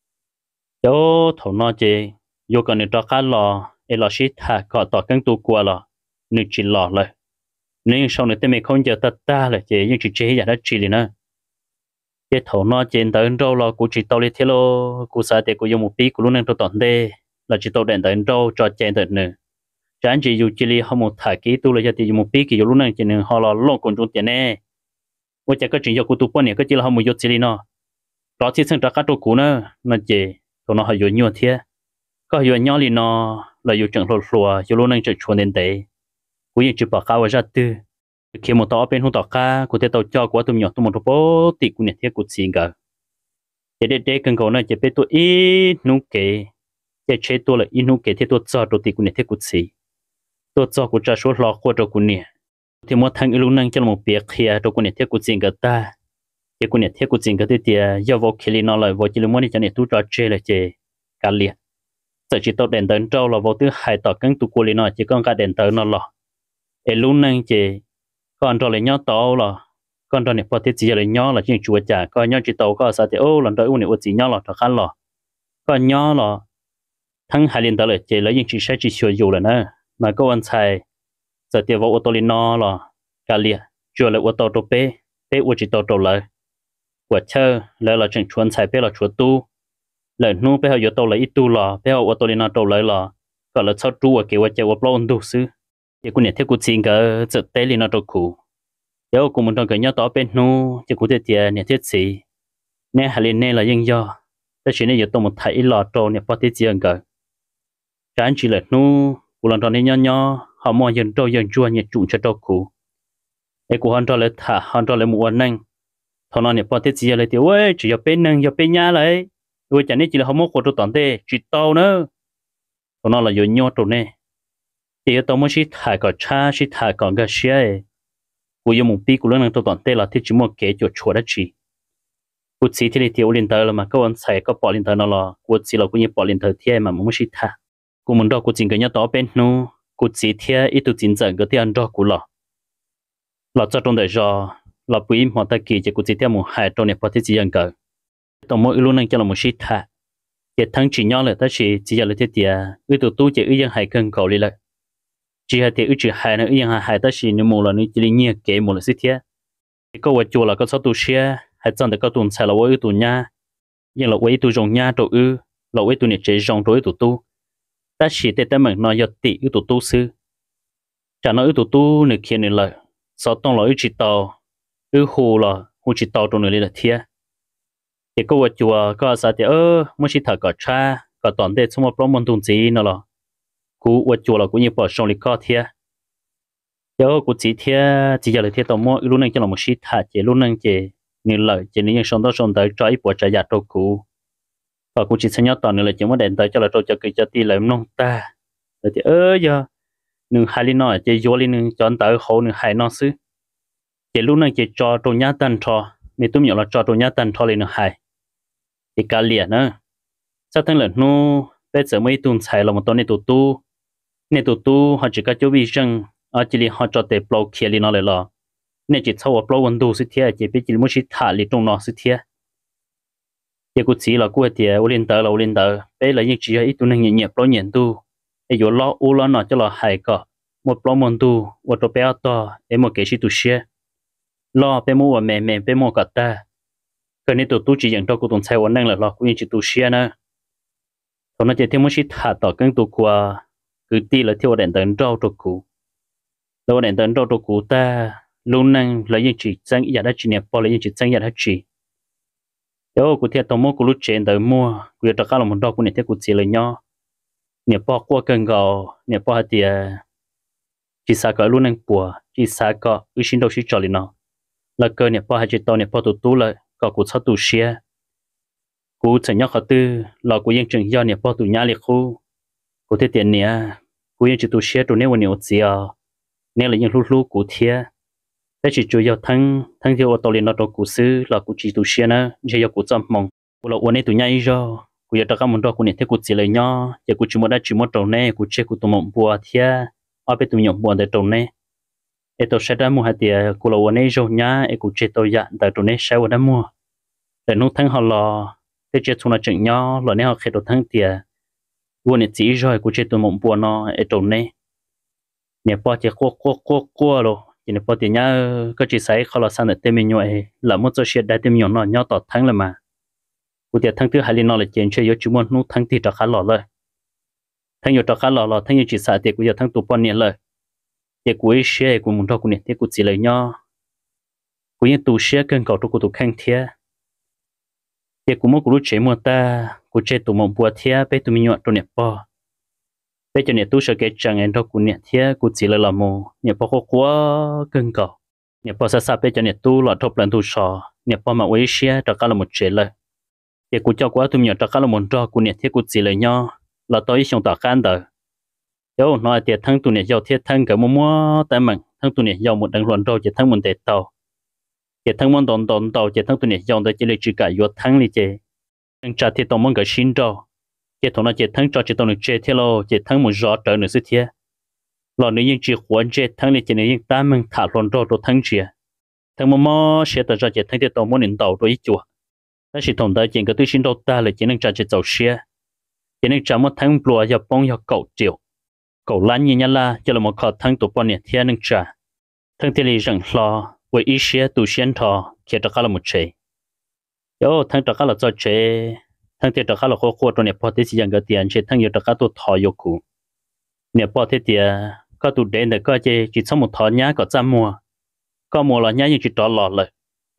đó thầu nó chỉ vô còn này cho cá lo ấy lo xí thà có tỏ căng tu qua lo nên chỉ lo lại nên sau này mình không giờ ta là chỉ những chế giả đó chỉ liền nữa cái thầu nó trên tới đâu là cũng chỉ tao đi theo lo cũng sai thì cũng dùng một tí cũng luôn đang tao tận đây là chỉ tao đèn tới đâu cho trên tới nữa chẳng chỉ dù chỉ li họ một thải kỹ tu là chỉ dùng một tí cái luôn đang trên họ là lo còn trong tiền nè tôi chỉ có chuyện của tu quan này cái chỉ là họ một chút chỉ li nó đó chỉ sinh ra các đồ cũ nữa mà chỉ tụi nó họ dùng nhiều thế có dùng nhau li nó là dùng chẳng lột lùa dùng luôn đang chạy chuồn đến đấy cũng như chỉ bảo cao ra tư khi một tàu bên hông tàu cá của tàu cho của tụi nhỏ tụi một bố tị của nhiệt thiết của xin cả để cần cầu này chỉ biết tụi ít nung kế để chế tụi là ít nung kế thì tụi cho tụi tị của nhiệt thiết của xí tụi cho của cha số lọ của tụi của nhiệt thì một thằng yêu năng cho một việc kia tụi của nhiệt thiết của xin cả ta cái của nhiệt thiết của xin cả thì do vô khi nó lại vô chỉ là muốn đi cho nhiệt tụi cho chế là chế cả liền giờ chỉ tàu đèn tấn trâu là vô thứ hai tàu cứng tụi của liền nó chỉ còn cả đèn tấn nó lọ ấy luôn năng chế còn rồi lại nhau tàu là còn rồi này bao tiết gì lại nhau là chuyện chùa trả còn nhau chỉ tàu có sao thì ô lần đó u này u chỉ nhau là thật khá là còn nhau là thằng hai liên tàu lại chỉ lấy những chỉ sẽ chỉ sửa dù là nữa mà có anh xài giờ thì vào ô tô lên nó là cả liền chùa lại ô tô đồ bé bé u chỉ tàu lại của chơi lại là chuyện chuẩn xài bé là chùa tu lại nu bé họ vô tàu lại ít tu là bé họ ô tô lên nó tàu lại là còn là sau tu ở kiểu chơi ô plon tu sư chỉ cũng nhận theo cuộc chiến cái sự tế li nó đâu cụ, nếu cũng muốn trong cái nhau tỏ bên nu chỉ cũng thể nhận thiết gì, nè hay là những do,แต่chuyện này giờ tôi một thấy lọ trâu nhận bao tiết riêng cái, cái chỉ là nu, cũng làm trò này nhau họ mua dân trâu dân chua nhận chung cho trâu cụ, ấy cũng hắn trò lại thả hắn trò lại một anh nâng, thằng nó nhận bao tiết riêng lại thì ơi chỉ có bên nhà lại, ơi chẳng này chỉ là họ mua của trâu toàn thế, chỉ tao nữa, thằng nó là giờ nhau trâu này thì tao mới chỉ thải có cha chỉ thải còn cái xe cú yêu mục pi cú lớn năng tôi toàn tê là thiết chỉ mua kế cho chùa đó chỉ cú chỉ thì tiêu lên tới là mà các anh xài có bỏ lên tới nó là cú chỉ là cú như bỏ lên tới thiê mà muốn xịt thà cú muốn đó cú chỉ cái nhớ đó bên nó cú chỉ thiê ít tu chính dẫn cái tiền đó cú là cho trong đời do là bùi mà ta kỳ chỉ cú chỉ thiê một hai trong này bỏ thiết chỉ dẫn cái tổng mỗi luôn năng cho là một xịt thà cái thằng chỉ nhỏ là ta chỉ là thiết tiề ít tu chỉ ít dân hai cân cầu đi lại chỉ hay thì chỉ hay nữa nhưng hay ta chỉ nếu một lần nữa chỉ nhẹ kế một lần xí thế cái vật chùa là có sáu tu xe hay chẳng được có tuần sai là với tu nha nhưng là với tu rong nha đồ là với tu này chỉ rong đối tu ta chỉ để ta mình nói giật tỷ tu sư chả nói tu này kia này là sáu tông là chỉ tàu hồ là hồ chỉ tàu trong này là thế cái vật chùa có sao thì mới chỉ thở có cha có toàn để xong một problem tuần gì nữa là cú vật chùa là cú như bỏ sông lịch có thế giờ cú chỉ thế chỉ giờ là thế tao mua luôn nên cho là một shit hạt chỉ luôn nên chỉ như lời chỉ nên sông đó sông tới trái bỏ trái giặt đâu cú và cú chỉ xem nhớ toàn là chỉ muốn đèn tới cho là cho cái cho ti lại nông ta rồi thì giờ nương hai linh nói chỉ vô linh nương chọn tới hậu nương hai nó xứ chỉ luôn nên chỉ cho trong nhà tân thọ nên tôi nhớ là cho trong nhà tân thọ lên nương hai thì cả liền nữa sao thằng lần nu bây giờ mấy tuần xài là một tuần này tu họ chỉ có chỗ vi sinh chỉ là họ cho tế bào kia li nó lại là nên chỉ sau bào温度是贴chỉ biết chỉ muốn chỉ thả li trong nó是贴cái cụ chỉ là cụ thì u lên tới bây là những chỉ ít tu nên nhẹ bào nhện tu cái chỗ lo u lo nó cho là hay cả một bào温度một chỗ bé to em một cái gì tu xe lo bé mua mẹ bé mua cả ta cái này tu chỉ dành cho cụ tuần sai vấn năng là lo cụ chỉ tu xe nữa còn nó chỉ thêm một chỉ thảต่อcân tu qua cứ ti là theo đèn tấn rau cho cụ đâu đèn tấn rau cho cụ ta luôn năng lấy những chỉ sang giả đã chỉ nẹp bỏ lấy những chỉ sang giả đã chỉ nếu cụ theo tao mua cụ lúc trên tới mua cụ cho các là một rau cụ nẹp theo cụ chỉ lấy nhau nẹp bỏ qua cân gạo nẹp bỏ thì chỉ xa cỡ luôn năng bùa chỉ xa cỡ ước xin đâu chỉ cho lên nó là cơ nẹp bỏ hay chỉ tao nẹp bỏ tụ lại có cụ sao tụ xe cụ chỉ nhắc họ tư là cụ yên chừng do nẹp bỏ tụ nhà liệt khu cụ thấy tiền nè cụ yên chỉ tụ xe tụ nếu mà nhiều gì nên là những lúc cụ thiê thế chỉ chủ yếu thằng theo tàu lên nó cho cụ sư là cụ chỉ tụ xe nữa chỉ có cụ chăm mong cụ là uốn tụ nhảy rồi cụ giờ các món đó cụ nhận thấy cụ chỉ lấy nhau giờ cụ chỉ một trâu nè cụ chơi cụ tụ mộng bùa thiê ở bên tụ nhộng bùa để trâu nè để tàu xe đã mua hạt tiền cụ là uốn rồi nhá cụ chơi tàu dạ tại trâu nè xe đã mua để nút thằng họ lò thế chơi chung là chừng nhau là nếu họ khai đồ thằng tiền uốn chỉ rồi cụ chơi tụ mộng bùa nó ở trâu nè nè bỏ chỉ qua rồi chỉ nè bỏ thì nhá có chỉ sai khó là sang được tên mình nhoi là một số chuyện đại tên mình nó nhau tọt thắng là mà cụ thể thắng thứ hai là nó là chuyện chơi yếu chú muốn nút thắng thì cho khá lọ rồi thắng yếu cho khá lọ thắng yếu chỉ sai thì cụ giờ thắng tụ bao nhiêu rồi thì cụ ấy share cụ muốn cho cụ nè thì cụ chỉ lấy nhau cụ như tụ share cần cầu cho cụ tụ khang thiê thì cụ muốn cụ lúc chơi mua ta cụ chơi tụ mộng bùa thiê bé tụ mình nhoi tụ nè bỏ bây giờ nhà tu sửa cái trang em đó cũng nhà thế cũng chỉ là làm mồ nhà bao quá cưng cầu nhà bao xa xa bây giờ nhà tu là thộp lần tu sò nhà bao mà quấy xe cho cả là một chuyệnเลยnhà cũng cho quá tụi nhỏ cho cả là một trò cũng nhà thế cũng chỉ là nhau là tôi xong tao can đời nếu nói tiệt thằng tụi nhà giàu thiết thằng cái mua tại mình thằng tụi nhà giàu một đằng luận rồi chỉ thằng một tệ tàu chỉ thằng một đòn tàu chỉ thằng tụi nhà giàu tới chỉ lấy chỉ cả vô thằng đi chơi thằng trả thiết tàu mong cái xin rồi cái thằng nó chỉ thắng cho chỉ tao được chơi theo lo chỉ thắng một giọt trở nữa sự thế lo nếu như chỉ huấn chơi thắng thì chỉ nếu như ta mình thả lon rồi rồi thắng chia thắng mà mò sẽ tự ra chỉ thắng thì tao muốn领导rồi ít chùa ta chỉ thằng ta chỉ cái tôi xin đâu ta là chỉ nên trả chỉ giàu xe chỉ nên trả một thắng lúa giờ bông giờ cậu lăn như nhau là chỉ là một khó thắng tụ bao nhiêu thiên nên trả thắng thì là rằng lo với ý xe tụ xuyên thọ chỉ trả là một chơi yo thắng trả là cho chơi thằng tiệt đó khá là khó trong này bỏ thế gì cái tiền chỉ thằng nhiều đó tôi thò vô cụ này bỏ thế tiền có tụi đến để có chỉ xong một thò nhá có trăm mua có mua là nhá nhưng chỉ trỏ lọt rồi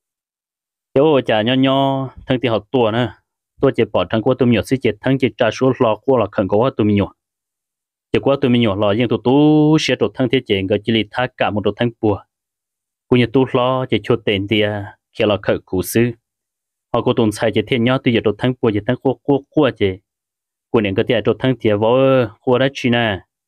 nếu trả nho thằng tiệt học tua nữa tôi chỉ bỏ thằng của tôi nhiều xí chỉ thằng chỉ trả số lọ của là khẩn của tôi nhiều chỉ của tôi nhiều lọ nhưng tôi sẽ được thằng tiệt chỉ cái chỉ li thác cả một đồ thằng bùa cũng như tôi lo chỉ cho tiền tiền khi là khởi cụ sư họ có tuần sai chỉ thiên nhau từ giờ đồ thắng bùa chỉ thắng qua chỉ của những cái tiền đồ thắng tiền võ qua đó chi nè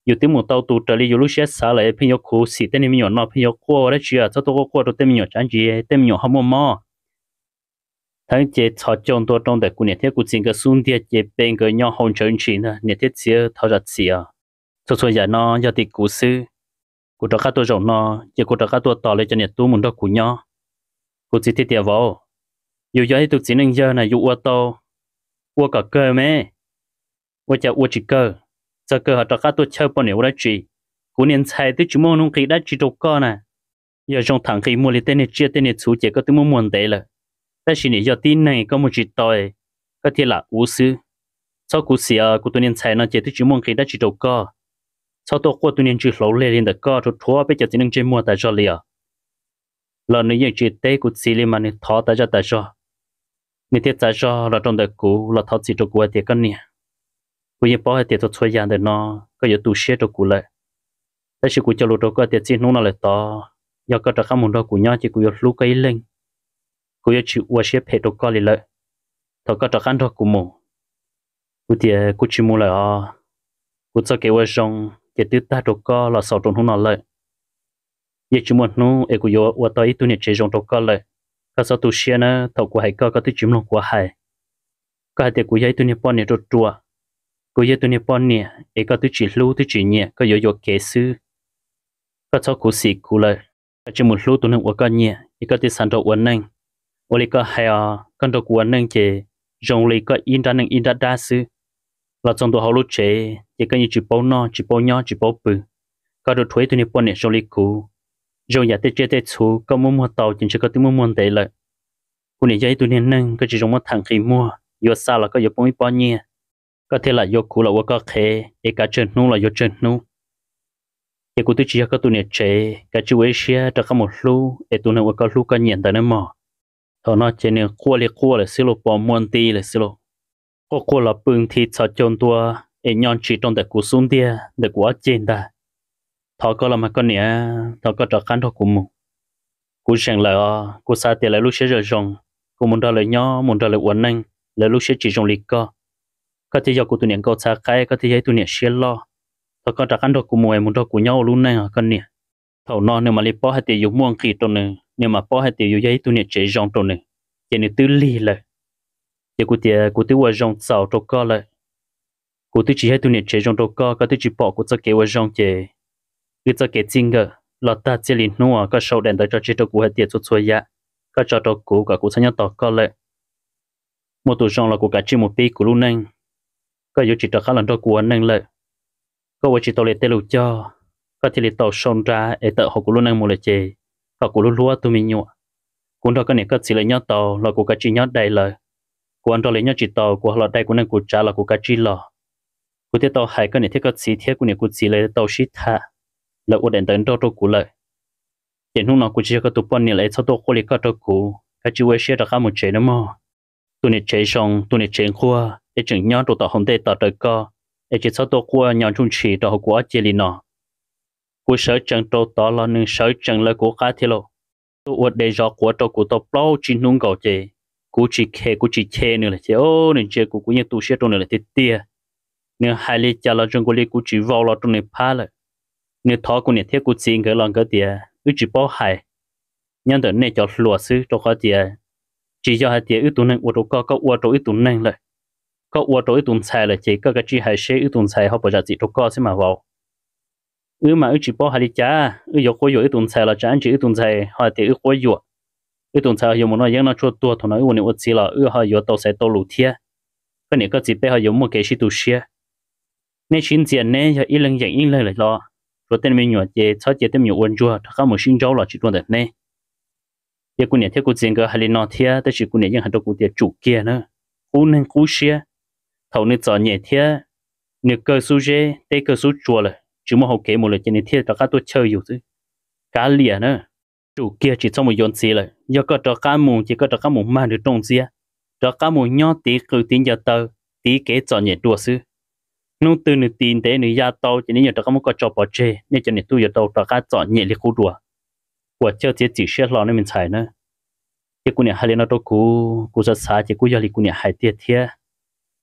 อยู่ที่หมู่เตาตูเตลีอยู่ลูกเสียสาเลยพี่ยกคู่สิเต้นมีหยอดนอพี่ยกขั้วได้เชื่อเจ้าตัวขั้วตัวเต้นมีหยอดจันจีเต้นมีหยอดห้ามมอทั้งเจ็ดชอจงตัวตรงแต่กูเนี่ยเที่ยกูจริงก็สุ่มเดียเจ็บเป็นก็ย่อหงเฉินชินเนี่ยเที่ยเสียทอจัดเสียส่วนใหญ่นอยาติกูซื้อกูจะฆ่าตัวจงนอจะกูจะฆ่าตัวต่อเลยจะเนี่ยตู้มุนดอกกูย่อกูจิตที่เดียวอยู่ย้อยตุกจีนึงเยอะนะอยู่วัวโตวัวก็เกอแม่วัวจะวัวจิเกอจะเกอหาจะฆ่าตัวเชื่อปนเหนียวได้จีกูเนี่ยใช้ตัวจุโมนุ่งกีได้จีตกก้อนน่ะอย่าจงถังกีมัวเลยเต้นเนี่ยเจี๊ยเต้นเนี่ยสูเจก็ตัวมัวเตะเลยแต่สิ่งนี้ยอดที่ไหนก็มุจิตต่อยก็ที่ละอู้ซื้อชอบกูเสียกูตัวเนี่ยใช้นะเจตัวจุโมงกีได้จีตกก้อชอบตัวกูตัวเนี่ยจีหลงเลยเรียนแต่ก้อทั่วไปจะจีนึงเจมัวแต่จอเลียเราเนี่ยยังจีเต้กูซีเลยมันเนี่ยท้อแต่จะแต่จอนี่ที่แต่จอเราตรงแต่กูเราท้อจีตกูเดียกันเนี่ยกูยังป้อให้เดียตัวช่วยยานเดินนอก็อย่าตูเชี่ยตัวกูเลยแต่สิกูจะรู้ตัวก็เดียจีนู้นอะไรต่อยากก็จะข้ามมุนตัวกูย่อจีกูอยากรู้ก็อีเล่งกูอยากชิวว่าเชี่ยเพจตัวก็เลยตัวก็จะข้ามตัวกูมูกูเดียกูชิมูเลยกูจะเกี่ยวจงเกี่ยวตื้อตาตัวก็เราสอบตรงนู้นเลยยังชิมูนู้เอกูอยากว่าตัวอีตัวเนี่ยเจจงตัวก็เลยก็สอบตัวเชี่ยนะตัวกูให้ก็ตื้อชิมลงกูให้ก็ให้เดียกูย้ายตัวเนี่ยป้อนเนี่ยตัวกูย้ายตัวเนี่ยป้อนเนี่ยเอก็ตื้อจีรู้ตื้อจีเนี่ยก็อยากเกซื้อก็ชอบกูสิกูเลยก็จะมุดรู้ตัวนึงว่าก็เนี่ยเอก็ตื้อสันตัววันนึงวันนี้ก็ให้กันตัวกูวันนึงเจจงเลยก็อินด้านนึงอินด้านด้าซื้อเราจงตัวเขารู้เจเจก็ยังจีโป้นอจีโป้ย่อจีโป้ปืก็ตัวถอยตัวนี้ป้อนเนี่ยจงเลยกูจงอยากเตะเจเตะชูก็มัวเตาจริงๆก็ตื้อมัวเตะเลยกูเนี่ยย้ายตัวนี้นึงก็จะจงมาทางขี้มัวยศซาแล้วก็ยกป้องป้อนเนี่ยก็เท่าไหร่ยกกูเราว่าก็เคเอกาเจนนู้เรายกเจนนู้เอกูตัวเชียก็ตัวเนี่ยเจก็ช่วยเชียจะขโมยลูเอตัวนั้นว่าก็ลูกก็เหยียดแต่นั่นหมอตอนนั้นเจเนี่ยขั้วเลยสิโลปอมมวนตีเลยสิโลก็ขั้วเราปึงทีชอจนตัวเอ็นย้อนชีตรงแต่กูซุ่มเดียแต่กูว่าเจนได้ทอก็เรามาก็เนี่ยทอก็จะขันทอกูมูกูเสียงเลยกูซาเตะเลยลูกเชียจะจงกูมุนได้เลยย่อมุนได้เลยวันนึงเลยลูกเชียจีจงลิกก็ที่ยากูตัวเนี่ยก็ชาไก่ก็ที่ยาตัวเนี่ยเชียร์ล้อแล้วก็จากกันดอกกูมวยมุนดอกกูเน่าลุ้นแน่กันเนี่ยเท่านอนเนี่ยมาเลยป้อให้เตียอยู่ม่วงขีดตัวหนึ่งเนี่ยมาป้อให้เตียอยู่ยาตัวเนี่ยเจจงตัวหนึ่งเจเนี่ยตื้อลีเลยยากูเตียกูตื้อว่าจงสาวตัวก็เลยกูตื้อจีให้ตัวเนี่ยเจจงตัวก็ตื้อจีปอกกูจะเกี่ยวว่าจงเจกูจะเกี่ยจริงก็เราตัดเจลินนัวก็ชาวแดนแต่จะเจตัวกูให้เตียจุดสวยยะก็จะตัวกูกับกูสัญญาต่อก็เลยหมดตัวจงเรากูกัดจีหมดปีกูรู้นั่งก็อยู่จิตตะขันหลังตัวกวนนั่งเลยก็ว่าจิตตะเลเตลูจ่อก็ที่เลตอชนราเอเตอหกุลุนั่งโมเลเจก็กุลุลัวตัวมีหยวกุนทอก็เนี่ยก็สิเลยยอดตอเรากูกะจียอดได้เลยกวนตอเลยยอดจิตตอกูเราได้กูนั่งกูจ้าเรากูกะจีหล่อกูที่ตอหายก็เนี่ยที่ก็สีเทียกูเนี่ยกูสีเลยตอชิตาแล้วอดเดินเดินตัวกูเลยเห็นหุ่นนอกูเชื่อก็ตัวปนเนี่ยเลยชอบตัวโคลิก็ตัวกูกะจีเวเชียตะข้ามหมดเจนมอตัวเนี่ยเจชงตัวเนี่ยเจงขัวไอ้จึงย้อนตัวต่อหงเตต่อเตก็ไอ้จิตเขาตัวกลัวย้อนชุ่มฉีต่อหัวเจลินอกูเสือจังตัวต่อละหนึ่งเสือจังเลยกูกาเทโลตัวอวดเดจอกลัวตัวกูตัวเปล่าจินนุ่งเก่าเจกูจีเคเนี่ยเลยเจโอ้เนี่ยเจกูยังตัวเชื่อตัวเนี่ยเลยเตี้ยเนี่ยหายเลยจะละจงกูเลยกูจีวอลตัวเนี่ยพาเลยเนี่ยท้อกูเนี่ยเที่ยกูจีนก็ลองก็เดียกูจีป้อหายยันแต่เนี่ยจะหลัวซื้อตัวก็เดียจีจะหายเดียตัวนึงอวดก็อวดตัวตัวนึงเลยก็อวดตัวตุนใช้เลยเจ๊ก็จีให้เชื่อตุนใช้เขาประจักษ์จิตทุกข้อใช่ไหมวะมาจีป้อหาดิจ้ายกหัวอยู่ตุนใช้ละจ้าจีตุนใช้หาเดี๋ยวหัวอยู่ตุนใช้อยู่มันว่ายังน่าชดตัวถนนวันนี้อดสิละหาอยู่ตัวใช้ตัวลูเทียก็เนี่ยก็จีไปหาอยู่มั่วเกชิตุเชียในชิ้นเจียนเนี่ยจะอีหลังอย่างอีเลยเลยละรถเต้นมีหยวดเจ๊ชอบเจ๊เต้นมีอ้วนจัวถ้าเขาหมดชิ้นเจ้าละจีตัวเด็ดเนี่ยยังกูเนี่ยเที่ยวกูเจียนก็หาลินอเทียแต่จีกูเนี่ยยังหาตัวกูเดียจุกเกียนะกูนึงกูเชียthầu nên chọn nhẹ thế nếu cơ số dễ tê cơ số chua là chỉ một học kế một lần trên này thế các tôi chơiอยู่chứ cá lìa nữa chủ kia chỉ trong một yon xí lại do có cho cá mù chỉ có cho cá mù mà được trong xí cho cá mù nhỏ tí cứ tin giờ tờ tí kế chọn nhẹ đùa chứ nô từ nửa tin thế nửa gia tàu chỉ nên giờ cho cá mù có cho bỏ chê nên cho nên tôi giờ tàu cho cá chọn nhẹ liệt khu đùa của chơi chỉ xét lo nên mình xài nữa cái cô này hai lần nó tôi cú rất xa chỉ cú giờ thì cô này hai tiệt thế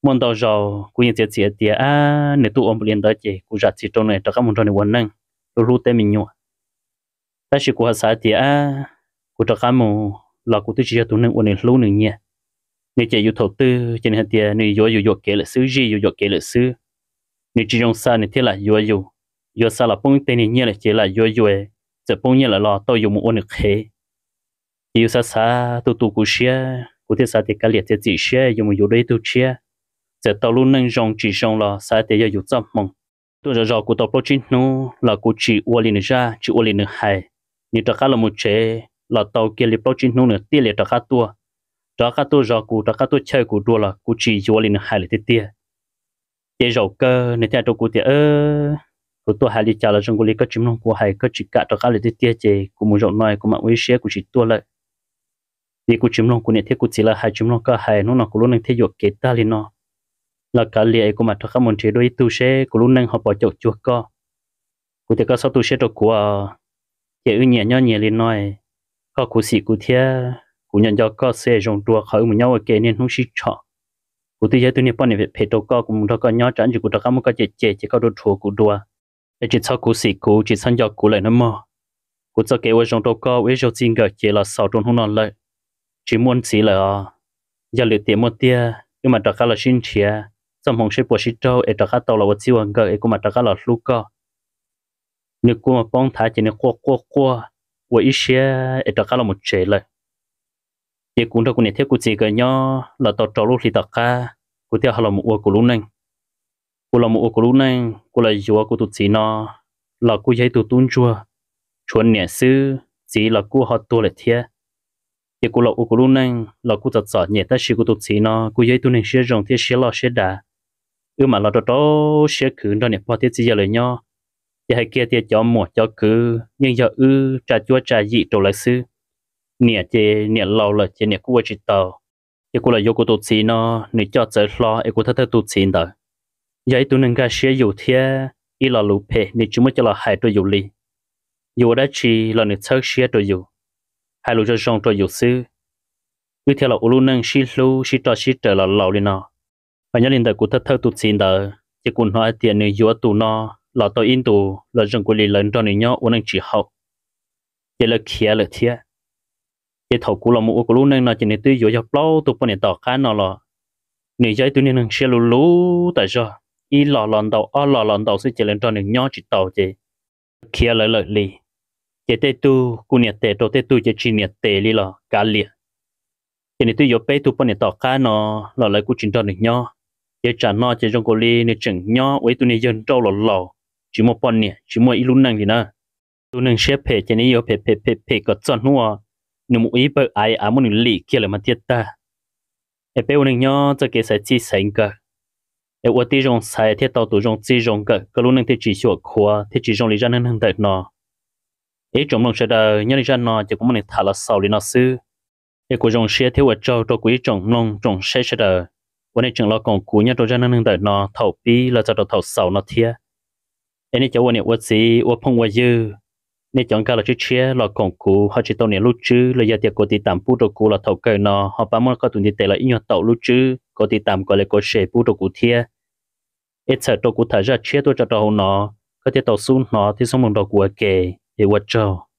món tàu giàu cũng như chỉ tiệt à nếu tụ ông liền đó chị cũng ra chỉ trong này tất cả món trong này quên năng rồi lúc tên mình nhua ta chỉ qua xã tiệt à cũng tất cả món là cũng tự chỉ tụ năng quên lúc nữa nhỉ nếu chỉ yêu đầu tư cho nên tiệt nếu yêu kể là xứ gì yêu kể là xứ nếu chỉ trong xã nếu tiệt là yêu xã là bông tên nhỉ là chỉ là yêu giờ bông nhỉ là lo tôi yêu một ôn được hết yêu xã tụ cũng xia cũng tiệt xã tiệt cái liệt tiệt chỉ xia yêu một yêu đấy tụ xia giờ tàu luôn nâng rong chỉ rong là sai để yêu chăm mong tôi giờ của tàu project nó là của chị Wally ra chị Wally nữa hay như tất cả là một chế là tàu kia li project nó nữa tiền là tất cả tua giờ của tất cả tua chơi của đua là của chị Wally nữa hay là tiền để giàu cơ nên theo tôi của tiền của tôi hay đi chào là trong của li có chim non của hay có chỉ cả tất cả là tiền chế của một rộng nói của mạng uy share của chị tua lại thì của chim non của này thế của chị là hai chim non có hay nó của luôn nên thế dọc kế ta li nó là cả liệt của mặt các môn chế đôi tu sẽ của lúc nâng họ bỏ chậu chuột co của thế có sáu tu sẽ được của chế ư nhẹ nhõm nhẹ lên nói có của sĩ của thế của nhận cho có sẽ dùng đua khỏi một nhau ở kề nên không xí chọ của tôi thấy tôi niệm bao nhiêu phải đâu có cũng đâu có nhớ chẳng chỉ của tất cả một cái chế có đôi thua của đua để chỉ sau của sĩ của chỉ sang cho của lại nó mò của cho kể với dùng đâu có với dùng xin gửi chế là sáu trong không non lợi chỉ muốn sĩ là giờ lựa tiền một tia nhưng mà tất cả là xin chia trong hồng sẽ bỏ xí trâu ở tất cả tàu là vật siêu anh gợi của mặt tất cả là lú co nếu của mà bông thái chỉ nên qua và ít xe ở tất cả là một chế lại thì cũng đâu có thể của chị cái nhỏ là tàu trâu lúc thì tất cả của theo là một ô của lú neng của là một ô của lú neng của là dùa của tụt chị nó là của giấy tụt tuôn chua chuẩn nhẹ sư chỉ là của họ tua lại thiệt thì của là ô của lú neng là của tụt giọt nhẹ ta chỉ của tụt chị nó của giấy tụt neng xe rong thì xe lo xe đá mà là đó sẽ cứ đó này bao tiêu gì lời nhau thì hay kia thì cho một cho cứ nhưng giờ trà chua trà dị đồ lại sư nè thì nè lâu là thì nè của chị tàu thì của là yêu của tụt xí nó nè cho chơi lo ấy của thằng tụt xí đó vậy tụi nên cái sẽ yêu thế ý là lụp hè nè chúng mới cho là hai đôi yêu li yêu đã chỉ là nè chơi sẽ đôi yêu hai lũ cho xong đôi yêu sư cứ theo là ulu nâng xí lu xí trò xí trở là lâu lên nó và nhớ lên đời của thất tụt xin đời chỉ còn nói tiền này vô tụ nó là tôi in tụ là rừng của lì lớn cho này nhớ uốn anh chỉ học chỉ là kia là thiệt chỉ thầu của là một của lúc này nó chỉ nên tôi vô học lâu tụ bên này tỏ khá nó là người giấy tôi nên xe lú lú tại sao y lò lòn đầu sẽ chỉ lên cho này nhớ chỉ tàu chỉ kia là lợi lì chỉ tê tu của nhiệt tê đồ tê tu chỉ nhiệt tê lì là cá liệt chỉ nên tôi vô bé tụ bên này tỏ khá nó là lại của chính cho này nhớ để trả nó chỉ trong cô li nên chừng nhỏ với tụi này dân trâu lò chỉ một bọn nè chỉ một ít lúc năng thì na tụi năng xếp phe cho nên yêu phe có chọn mua nếu một ít bơ ai muốn lì kia là mà tiết ta em bé năng nhỏ cho cái sai chi sai cả em ở tí trong sai thiết tàu tụi trong chi trong cả cái lúc năng thì chỉ sửa khoa thì chỉ trong lý ra năng đợi nó ấy trong năng sẽ đợi nhớ lý ra nó chỉ có mình thả là sau lý nó sư em của trong xe theo ở châu cho quý trong năng trong xe sẽ đợiวันนี้จังเรากองกูเนี่ยตัวเจ้านั่งแต่นอเท่าปีเราจะตัวเท่าเสาเนาะเทียอันนี้จะวันนี้วัดสีวัดพงวัดยืนี่จังการเราชื่อเชียเรากองกูเขาจะตัวเนี่ยรู้ชื่อเราอยากจะกดติดตามผู้ตัวกูเราเท่าเกินนอเขาปั้มมันก็ตุนติดแต่ละอีกอย่างเต่ารู้ชื่อกดติดตามก็เลยกดแชร์ผู้ตัวกูเทียเอชตัวกูถ่ายจะเชียตัวจะตัวหัวนอก็จะตัวสู้นอที่สมองตัวกูเก๋เอวัดเจ้า